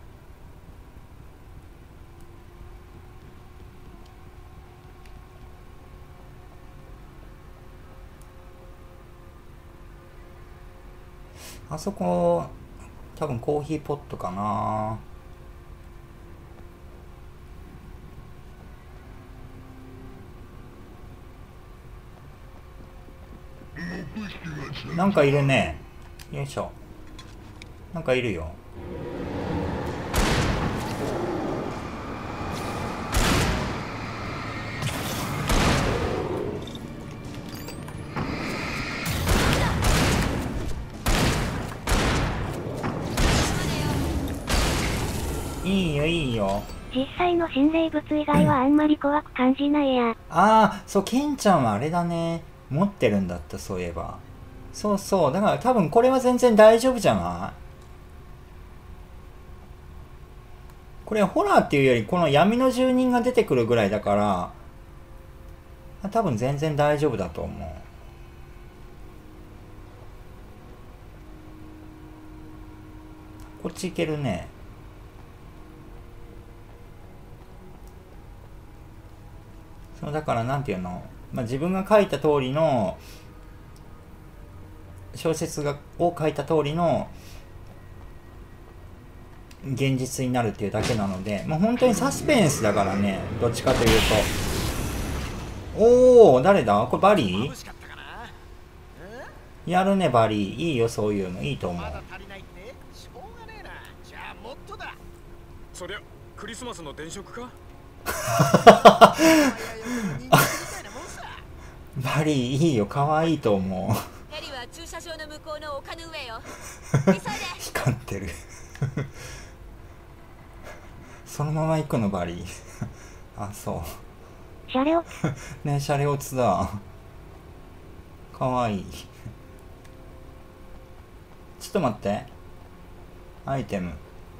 ー。あそこ多分コーヒーポットかな。なんかいるね。よいしょ。なんかいるよ。 いいよいいよ。 実際の心霊物以外はあんまり怖く感じないや。 ああ、そう、ケンちゃんはあれだね。持ってるんだった、そういえば。そうそう、だから多分これは全然大丈夫じゃない？これはホラーっていうより、この闇の住人が出てくるぐらいだから、多分全然大丈夫だと思う。こっち行けるね。そうだからなんていうの、まあ、自分が書いた通りの小説がを書いた通りの現実になるっていうだけなので、もう本当にサスペンスだからね、どっちかというと。おお、誰だこれバリー？やるねバリー。いいよそういうの、いいと思う。 そりゃクリスマスの電飾か？ バリーいいよ、可愛いと思う。 ヘリは駐車場の向こうの丘の上よ。 光ってる。そのまま行くのバリー。あ、そう。 シャレオね、シャレオツだ。かわいい。ちょっと待って。アイテム。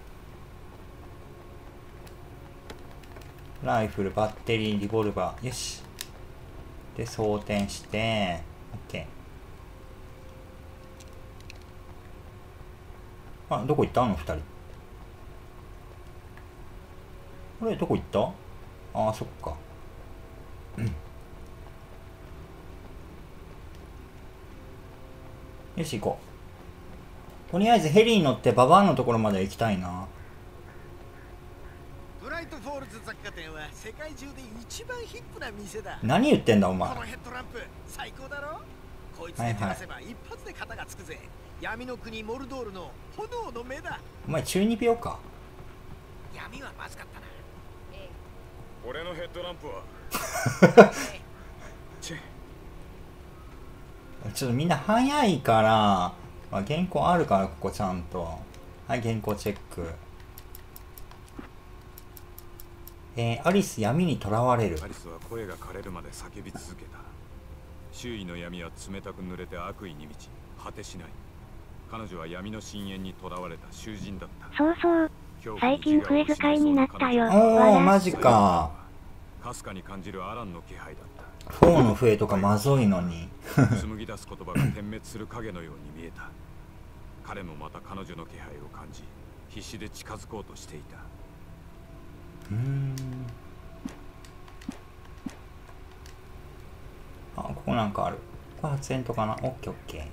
ライフル、バッテリー、リボルバー。よし。で、装填して、OK。あ、どこ行ったあの二人。あれ、どこ行った？ああ、そっか。うん。よし、行こう。とりあえずヘリに乗ってババアのところまで行きたいな。 ブライトフォールズ雑貨店は世界中で一番ヒップな店だ。 何言ってんだお前。 このヘッドランプ最高だろ。こいつで照らせば一発で肩がつくぜ。闇の国モルドールの炎の目だ。 お前中二病か。 闇はまずかったな。 俺のヘッドランプはちょっとみんな早いから、まあ、原稿あるからここちゃんと。はい、原稿チェック。えー、アリス闇にとらわれる。 アリスは声が枯れるまで叫び続けた。周囲の闇は冷たく濡れて悪意に満ち果てしない。彼女は闇の深淵にとらわれた囚人だった。 そうそう、最近笛使いになったよ。 おお、マジか。 かすかに感じるアランの気配だった。 フォーの笛とかまずいのに。 紡ぎ出す言葉が点滅する影のように見えた。彼もまた彼女の気配を感じ、必死で近づこうとしていた。 うーん。あ、ここなんかある。これ発煙筒かな。オッケーオッケー。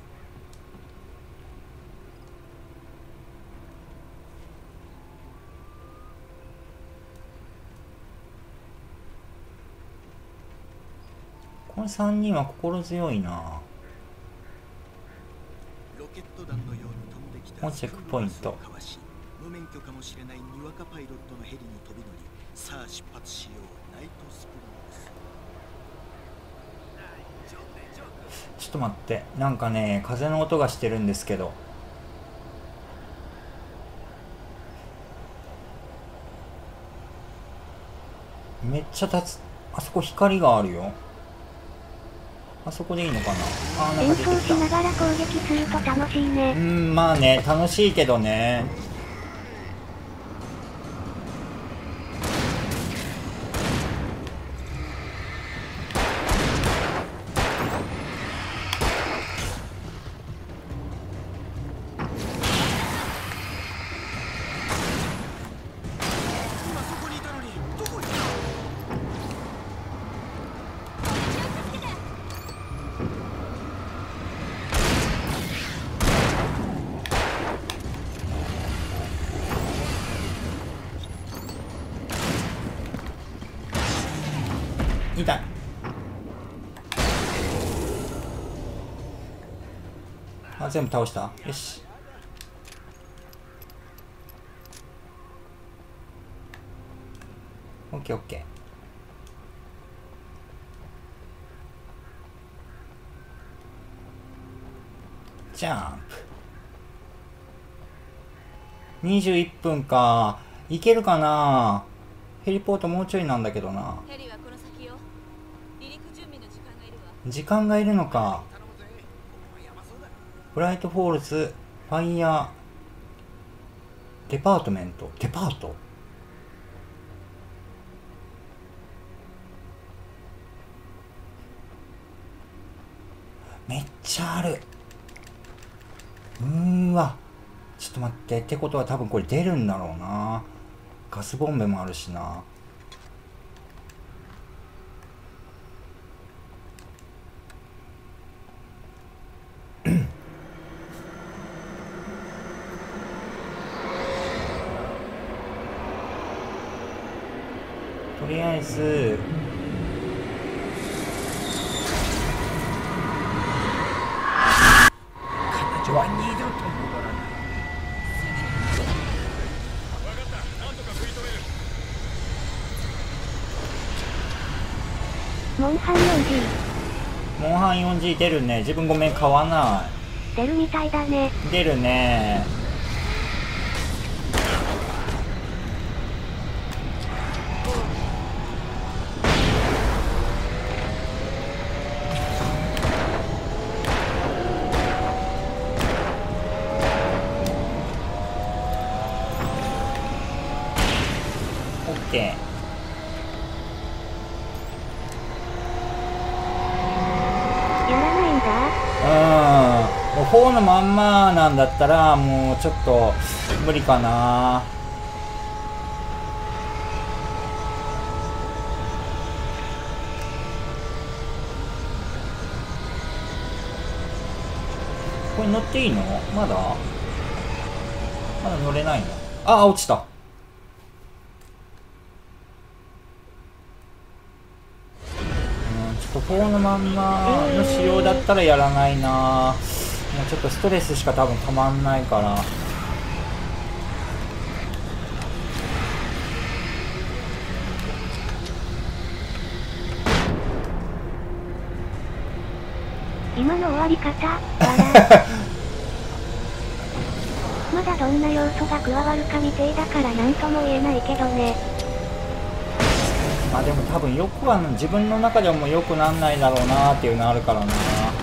このさんにんは心強いな。 ロケット弾のように飛んできた。 もうチェックポイント。 無免許かもしれないにわかパイロットのヘリに飛び乗り、さあ出発しよう。ナイトスプリングス。 ちょっと待って、なんかね、風の音がしてるんですけど。めっちゃ立つ。あそこ光があるよ。あそこでいいのかな。あー、なんか出てきた。 演奏しながら攻撃すると楽しいね。 うん、まあね、楽しいけどね。痛い。あ、全部倒した。よし。オッケーオッケー。ジャンプ。にじゅういっぷんか。 いけるかな。ヘリポートもうちょいなんだけどな。 ヘリはこの先よ。離陸準備の時間がいるわ。 時間がいるのか。ブライトフォールズファイヤーデパートメント。デパートめっちゃある。うーわ、ちょっと待って。ってことは多分これ出るんだろうな。ガスボンベもあるしな。とりあえず彼女は二度と戻らない。 モンハン よんジー。 モンハン よんジー 出るね。自分ごめん買わない。 出るみたいだね。 出るね。オッケー。 やらないんだ。 うん。フォーのまんまなんだったらもうちょっと無理かな。これ乗っていいの？まだまだ乗れないの？あ、落ちた。フォーのまんまの仕様だったらやらないな。もうちょっとストレスしか多分たまんないから。 今の終わり方まだどんな要素が加わるか未定だから何とも言えないけどね。 まあでも多分よくは自分の中ではもう良くなんないだろうなっていうのあるからな。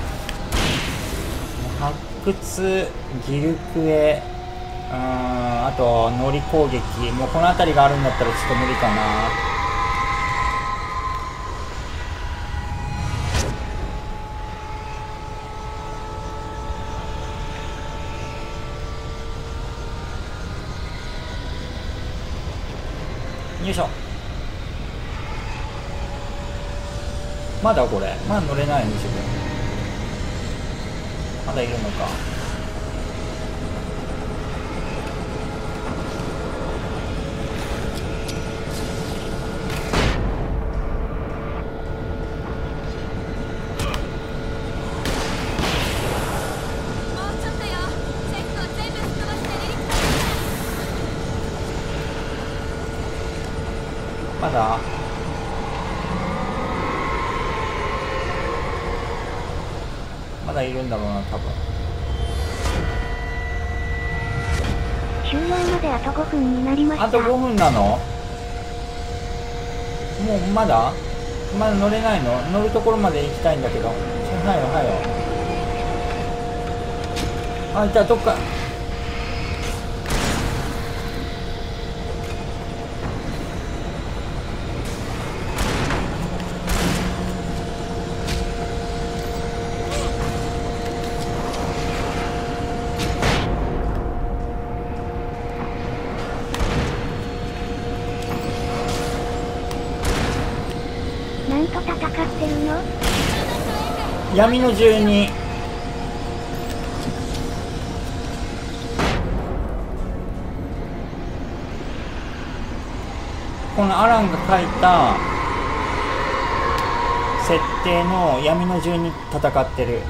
発掘、ギルクエ、うーん、あと乗り攻撃、もうこの辺りがあるんだったらちょっと無理かな。よいしょ。まだこれまだ乗れないの自分。まだいるのか。 もうちょっとよ。チェックを全部吹っ飛ばして離陸させて。 まだまだいるんだろうな、多分。 終了まであとごふんになりました。 あとごふんなの？もうまだまだ乗れないの？乗るところまで行きたいんだけど。はよはよ。あ、いた、どっか。 なんと戦ってるの？ 闇の住人。このアランが書いた設定の闇の住人戦ってる。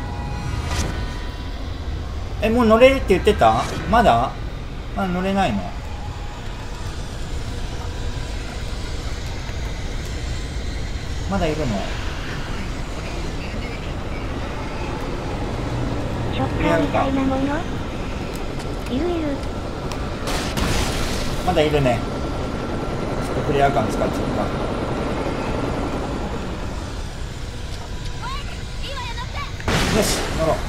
え、もう乗れるって言ってた？まだ？まだ乗れないの？まだいるの？ ショッカーみたいなもの？いるいる。 まだいるね。 プレイヤー感使っちゃった。よし乗ろう。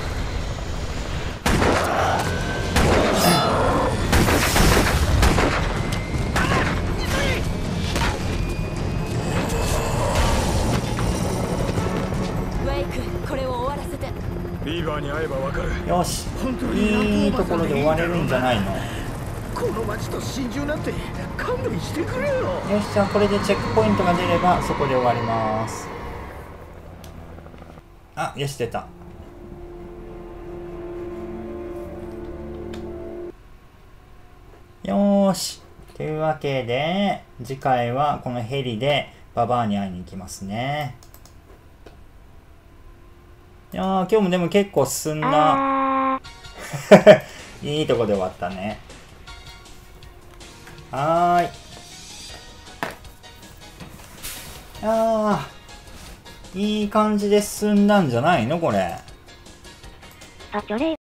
ビーバーに会えばわかる。 よし、いいところで終われるんじゃないの。 この町と心中なんて勘弁してくれよ。 よし、じゃあこれでチェックポイントが出ればそこで終わります。あ、よし出た。よーし、というわけで次回はこのヘリでババアに会いに行きますね。いやー、今日もでも結構進んだ。いいとこで終わったね。はーい。あー、いい感じで進んだんじゃないのこれ。 あ、ちょれ。